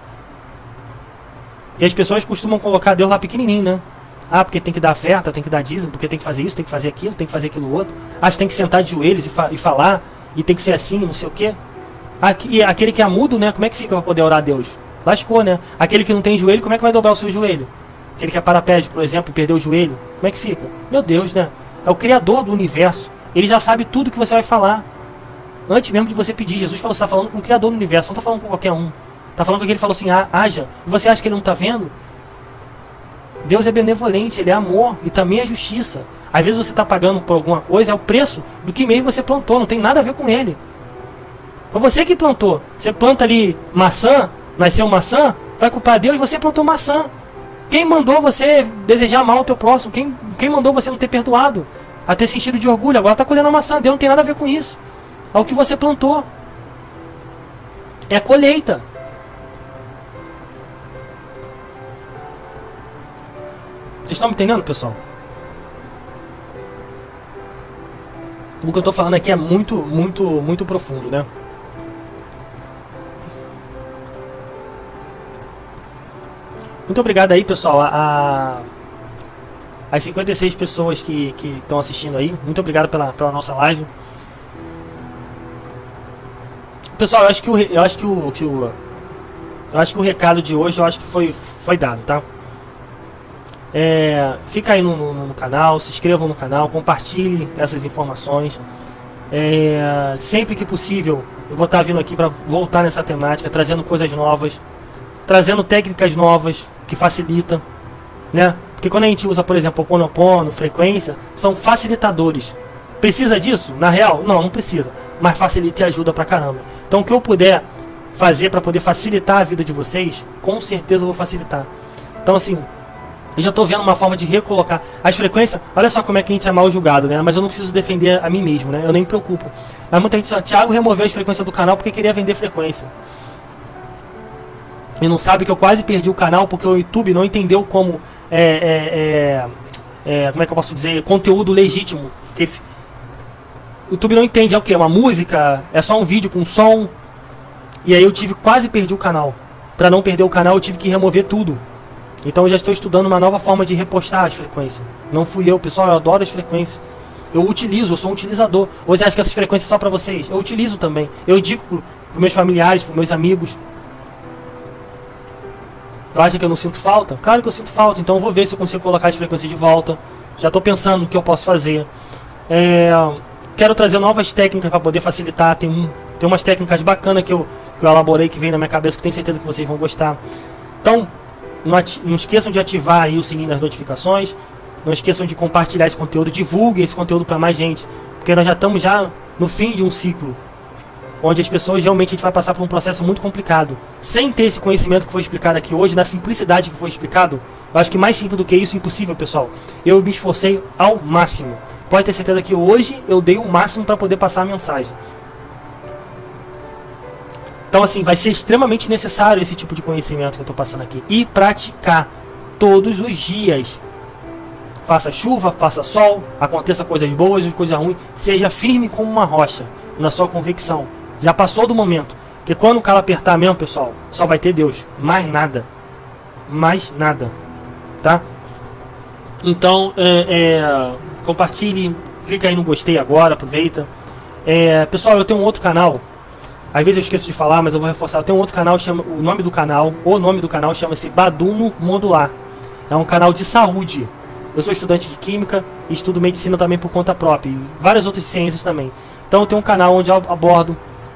E as pessoas costumam colocar Deus lá pequenininho, né? Ah, porque tem que dar oferta, tem que dar dízimo, porque tem que fazer isso, tem que fazer aquilo, tem que fazer aquilo outro. Ah, você tem que sentar de joelhos e falar, e tem que ser assim, não sei o quê. Aquele que é mudo, né? Como é que fica para poder orar a Deus? Lascou, né? Aquele que não tem joelho, como é que vai dobrar o seu joelho? Aquele que é paraplégico, por exemplo, e perdeu o joelho, como é que fica? Meu Deus, né? É o Criador do universo. Ele já sabe tudo que você vai falar. Antes mesmo de você pedir. Jesus falou, você está falando com o Criador do universo, não está falando com qualquer um. Está falando com aquele que falou assim, haja. E você acha que ele não está vendo? Deus é benevolente, ele é amor e também é justiça. Às vezes você está pagando por alguma coisa, é o preço do que mesmo você plantou, não tem nada a ver com ele. Foi você que plantou. Você planta ali maçã, nasceu maçã, vai culpar Deus, você plantou maçã. Quem mandou você desejar mal ao teu próximo? Quem mandou você não ter perdoado? A ter sentido de orgulho? Agora está colhendo a maçã. Deus não tem nada a ver com isso. É o que você plantou. É a colheita. Vocês estão me entendendo, pessoal? O que eu estou falando aqui é muito, muito, muito profundo, né? Muito obrigado aí, pessoal, as 56 pessoas que estão assistindo aí. Muito obrigado pela nossa live. Pessoal, eu acho que o recado de hoje foi dado, tá? Fica aí no canal, se inscrevam no canal, compartilhe essas informações. Sempre que possível, eu vou estar vindo aqui para voltar nessa temática, trazendo coisas novas, trazendo técnicas novas que facilitam, né? Porque quando a gente usa, por exemplo, o Ho'oponopono, frequência, são facilitadores. Precisa disso? Na real? Não precisa. Mas facilita e ajuda pra caramba. Então o que eu puder fazer para poder facilitar a vida de vocês, com certeza eu vou facilitar. Então assim, eu já estou vendo uma forma de recolocar as frequências. Olha só como é que a gente é mal julgado, né? Mas eu não preciso defender a mim mesmo, né? Eu nem me preocupo. Mas muita gente fala, Thiago removeu as frequências do canal porque queria vender frequência. E não sabe que eu quase perdi o canal porque o YouTube não entendeu como como é que eu posso dizer, conteúdo legítimo. Porque o YouTube não entende, é o que? Uma música? É só um vídeo com som? E aí eu quase perdi o canal. Para não perder o canal eu tive que remover tudo. Então eu já estou estudando uma nova forma de repostar as frequências. Não fui eu, pessoal, eu adoro as frequências. Eu utilizo, eu sou um utilizador. Ou você acha que essas frequências são só para vocês? Eu utilizo também. Eu indico para meus familiares, para meus amigos. Acha que eu não sinto falta? Claro que eu sinto falta, então eu vou ver se eu consigo colocar as frequências de volta. Já estou pensando no que eu posso fazer. Quero trazer novas técnicas para poder facilitar. Tem umas técnicas bacanas que eu elaborei, que vem na minha cabeça, que tenho certeza que vocês vão gostar. Então, não esqueçam de ativar aí o sininho das notificações. Não esqueçam de compartilhar esse conteúdo. Divulguem esse conteúdo para mais gente, porque nós já estamos no fim de um ciclo. onde as pessoas realmente a gente vai passar por um processo muito complicado. Sem ter esse conhecimento que foi explicado aqui hoje, na simplicidade que foi explicado, eu acho que mais simples do que isso, impossível, pessoal. Eu me esforcei ao máximo. Pode ter certeza que hoje eu dei o máximo para poder passar a mensagem. Então, assim, vai ser extremamente necessário esse tipo de conhecimento que eu estou passando aqui. E praticar todos os dias. Faça chuva, faça sol, aconteça coisas boas ou coisas ruins. Seja firme como uma rocha na sua convicção. Já passou do momento. Porque quando o cara apertar mesmo, pessoal, só vai ter Deus. Mais nada. Mais nada. Tá? Então, compartilhe. Clica aí no gostei agora, aproveita. Pessoal, eu tenho um outro canal. Às vezes eu esqueço de falar, mas eu vou reforçar. Eu tenho um outro canal, o nome do canal chama-se Baduno Modular. É um canal de saúde. Eu sou estudante de química e estudo medicina também por conta própria. E várias outras ciências também. Então eu tenho um canal onde eu abordo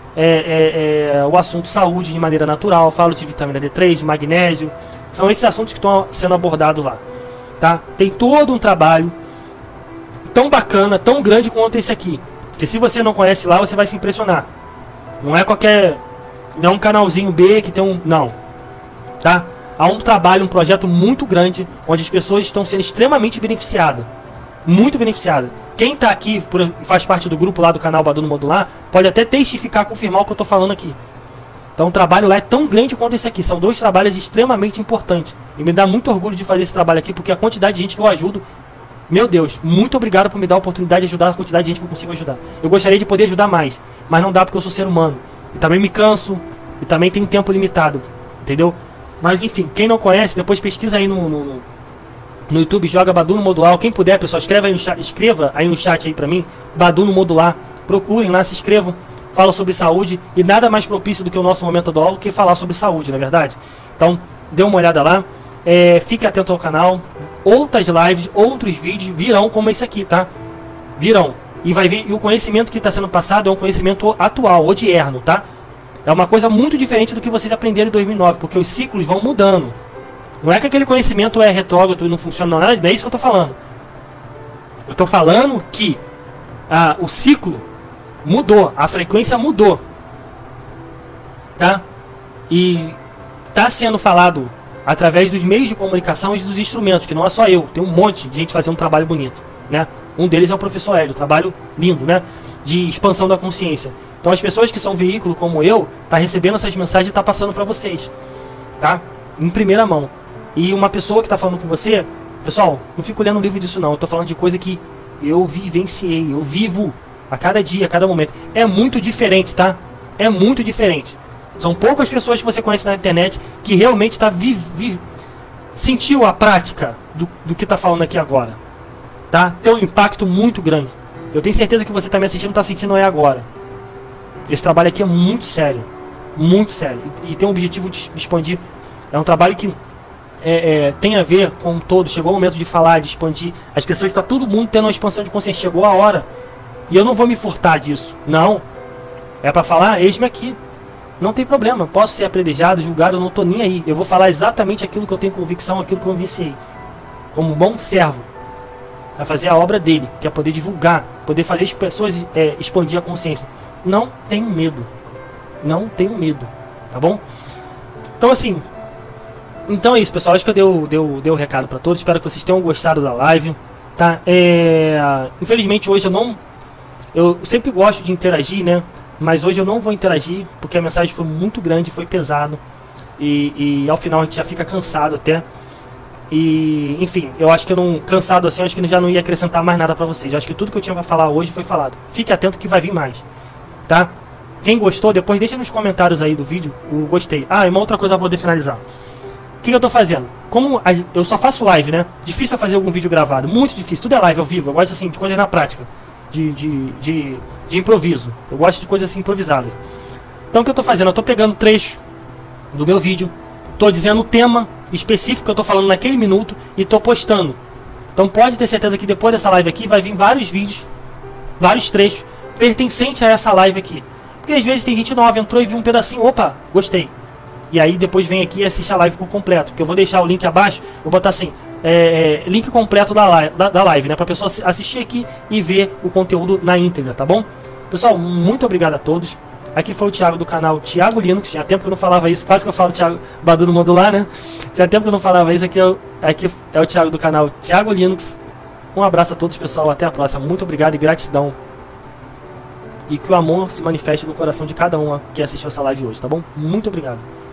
o assunto saúde de maneira natural. Falo de vitamina D3, de magnésio. São esses assuntos que estão sendo abordados lá. Tá? Tem todo um trabalho tão bacana, tão grande quanto esse aqui. Porque se você não conhece lá, você vai se impressionar. Não é qualquer... Não é um canalzinho B que tem um... Não. Tá? Há um trabalho, um projeto muito grande, onde as pessoas estão sendo extremamente beneficiadas. Muito beneficiadas. Quem está aqui, faz parte do grupo lá do canal Baduno Modular, pode até testificar, confirmar o que eu estou falando aqui. Então o trabalho lá é tão grande quanto esse aqui. São dois trabalhos extremamente importantes. E me dá muito orgulho de fazer esse trabalho aqui, porque a quantidade de gente que eu ajudo... Meu Deus, muito obrigado por me dar a oportunidade de ajudar a quantidade de gente que eu consigo ajudar. Eu gostaria de poder ajudar mais, mas não dá porque eu sou ser humano. E também me canso, e também tem tempo limitado. Entendeu? Mas enfim, quem não conhece, depois pesquisa aí no YouTube, joga Baduno Modular. Quem puder, pessoal, escreva aí no chat aí pra mim, Baduno Modular. Procurem lá, se inscrevam, fala sobre saúde. E nada mais propício do que o nosso momento atual que falar sobre saúde, não é verdade? Então, dê uma olhada lá. Fique atento ao canal. Outras lives, outros vídeos virão como esse aqui, tá? Virão. E vai vir, e o conhecimento que está sendo passado é um conhecimento atual, odierno, tá? É uma coisa muito diferente do que vocês aprenderam em 2009, porque os ciclos vão mudando. Não é que aquele conhecimento é retrógrado e não funciona, não é isso que eu estou falando. Eu estou falando que o ciclo mudou, a frequência mudou. Tá? E está sendo falado através dos meios de comunicação e dos instrumentos, que não é só eu, tem um monte de gente fazendo um trabalho bonito, né? Um deles é o professor Hélio, trabalho lindo, né? De expansão da consciência. Então as pessoas que são veículo como eu, tá recebendo essas mensagens e tá passando para vocês, tá? Em primeira mão. E uma pessoa que tá falando com você, pessoal, não fico lendo livro disso não, eu tô falando de coisa que eu vivenciei, eu vivo a cada dia, a cada momento. É muito diferente, tá? É muito diferente. São poucas pessoas que você conhece na internet que realmente sentiu a prática do que tá falando aqui agora. Tá? Tem um impacto muito grande. Eu tenho certeza que você está me assistindo, está sentindo aí agora. Esse trabalho aqui é muito sério. Muito sério. E tem o objetivo de expandir. É um trabalho que tem a ver com todo. Chegou o momento de falar, de expandir. As pessoas, está todo mundo tendo uma expansão de consciência. Chegou a hora. E eu não vou me furtar disso. Não. É para falar, eis-me aqui. Não tem problema. Posso ser apredejado, julgado, eu não estou nem aí. Eu vou falar exatamente aquilo que eu tenho convicção, aquilo que eu vivenciei. Como um bom servo. Vai fazer a obra dele, que é poder divulgar, poder fazer as pessoas expandir a consciência. Não tenho medo. Não tenho medo. Tá bom? Então assim. Então é isso, pessoal. Acho que eu dei o recado para todos. Espero que vocês tenham gostado da live. Tá? Infelizmente hoje eu sempre gosto de interagir, né? Mas hoje eu não vou interagir, porque a mensagem foi muito grande, foi pesado. E ao final a gente já fica cansado até. E, enfim, eu acho que eu não, cansado assim, eu acho que já não ia acrescentar mais nada pra vocês. Eu acho que tudo que eu tinha pra falar hoje foi falado. Fique atento que vai vir mais, tá? Quem gostou, depois deixa nos comentários aí do vídeo o gostei. E uma outra coisa pra poder finalizar. O que eu tô fazendo? Como eu só faço live, né? Difícil fazer algum vídeo gravado, muito difícil. Tudo é live ao vivo, eu gosto assim, de coisas na prática. De improviso. Eu gosto de coisas assim improvisadas. Então o que eu tô fazendo? Eu tô pegando trecho do meu vídeo, tô dizendo o tema específico que eu tô falando naquele minuto e tô postando. Então pode ter certeza que depois dessa live aqui vai vir vários vídeos, vários trechos pertencentes a essa live aqui. Porque às vezes tem gente nova, entrou e viu um pedacinho, opa, gostei. E aí depois vem aqui e assiste a live por completo. Que eu vou deixar o link abaixo, vou botar assim, link completo da live, né? Pra pessoa assistir aqui e ver o conteúdo na íntegra, tá bom? Pessoal, muito obrigado a todos. Aqui foi o Thiago do canal Thiago Linux. Tinha tempo que eu não falava isso, quase que eu falo Thiago Badu no Modular, né? Tinha tempo que eu não falava isso. Aqui é o Thiago do canal Thiago Linux. Um abraço a todos, pessoal. Até a próxima. Muito obrigado e gratidão. E que o amor se manifeste no coração de cada um que assistiu essa live hoje, tá bom? Muito obrigado.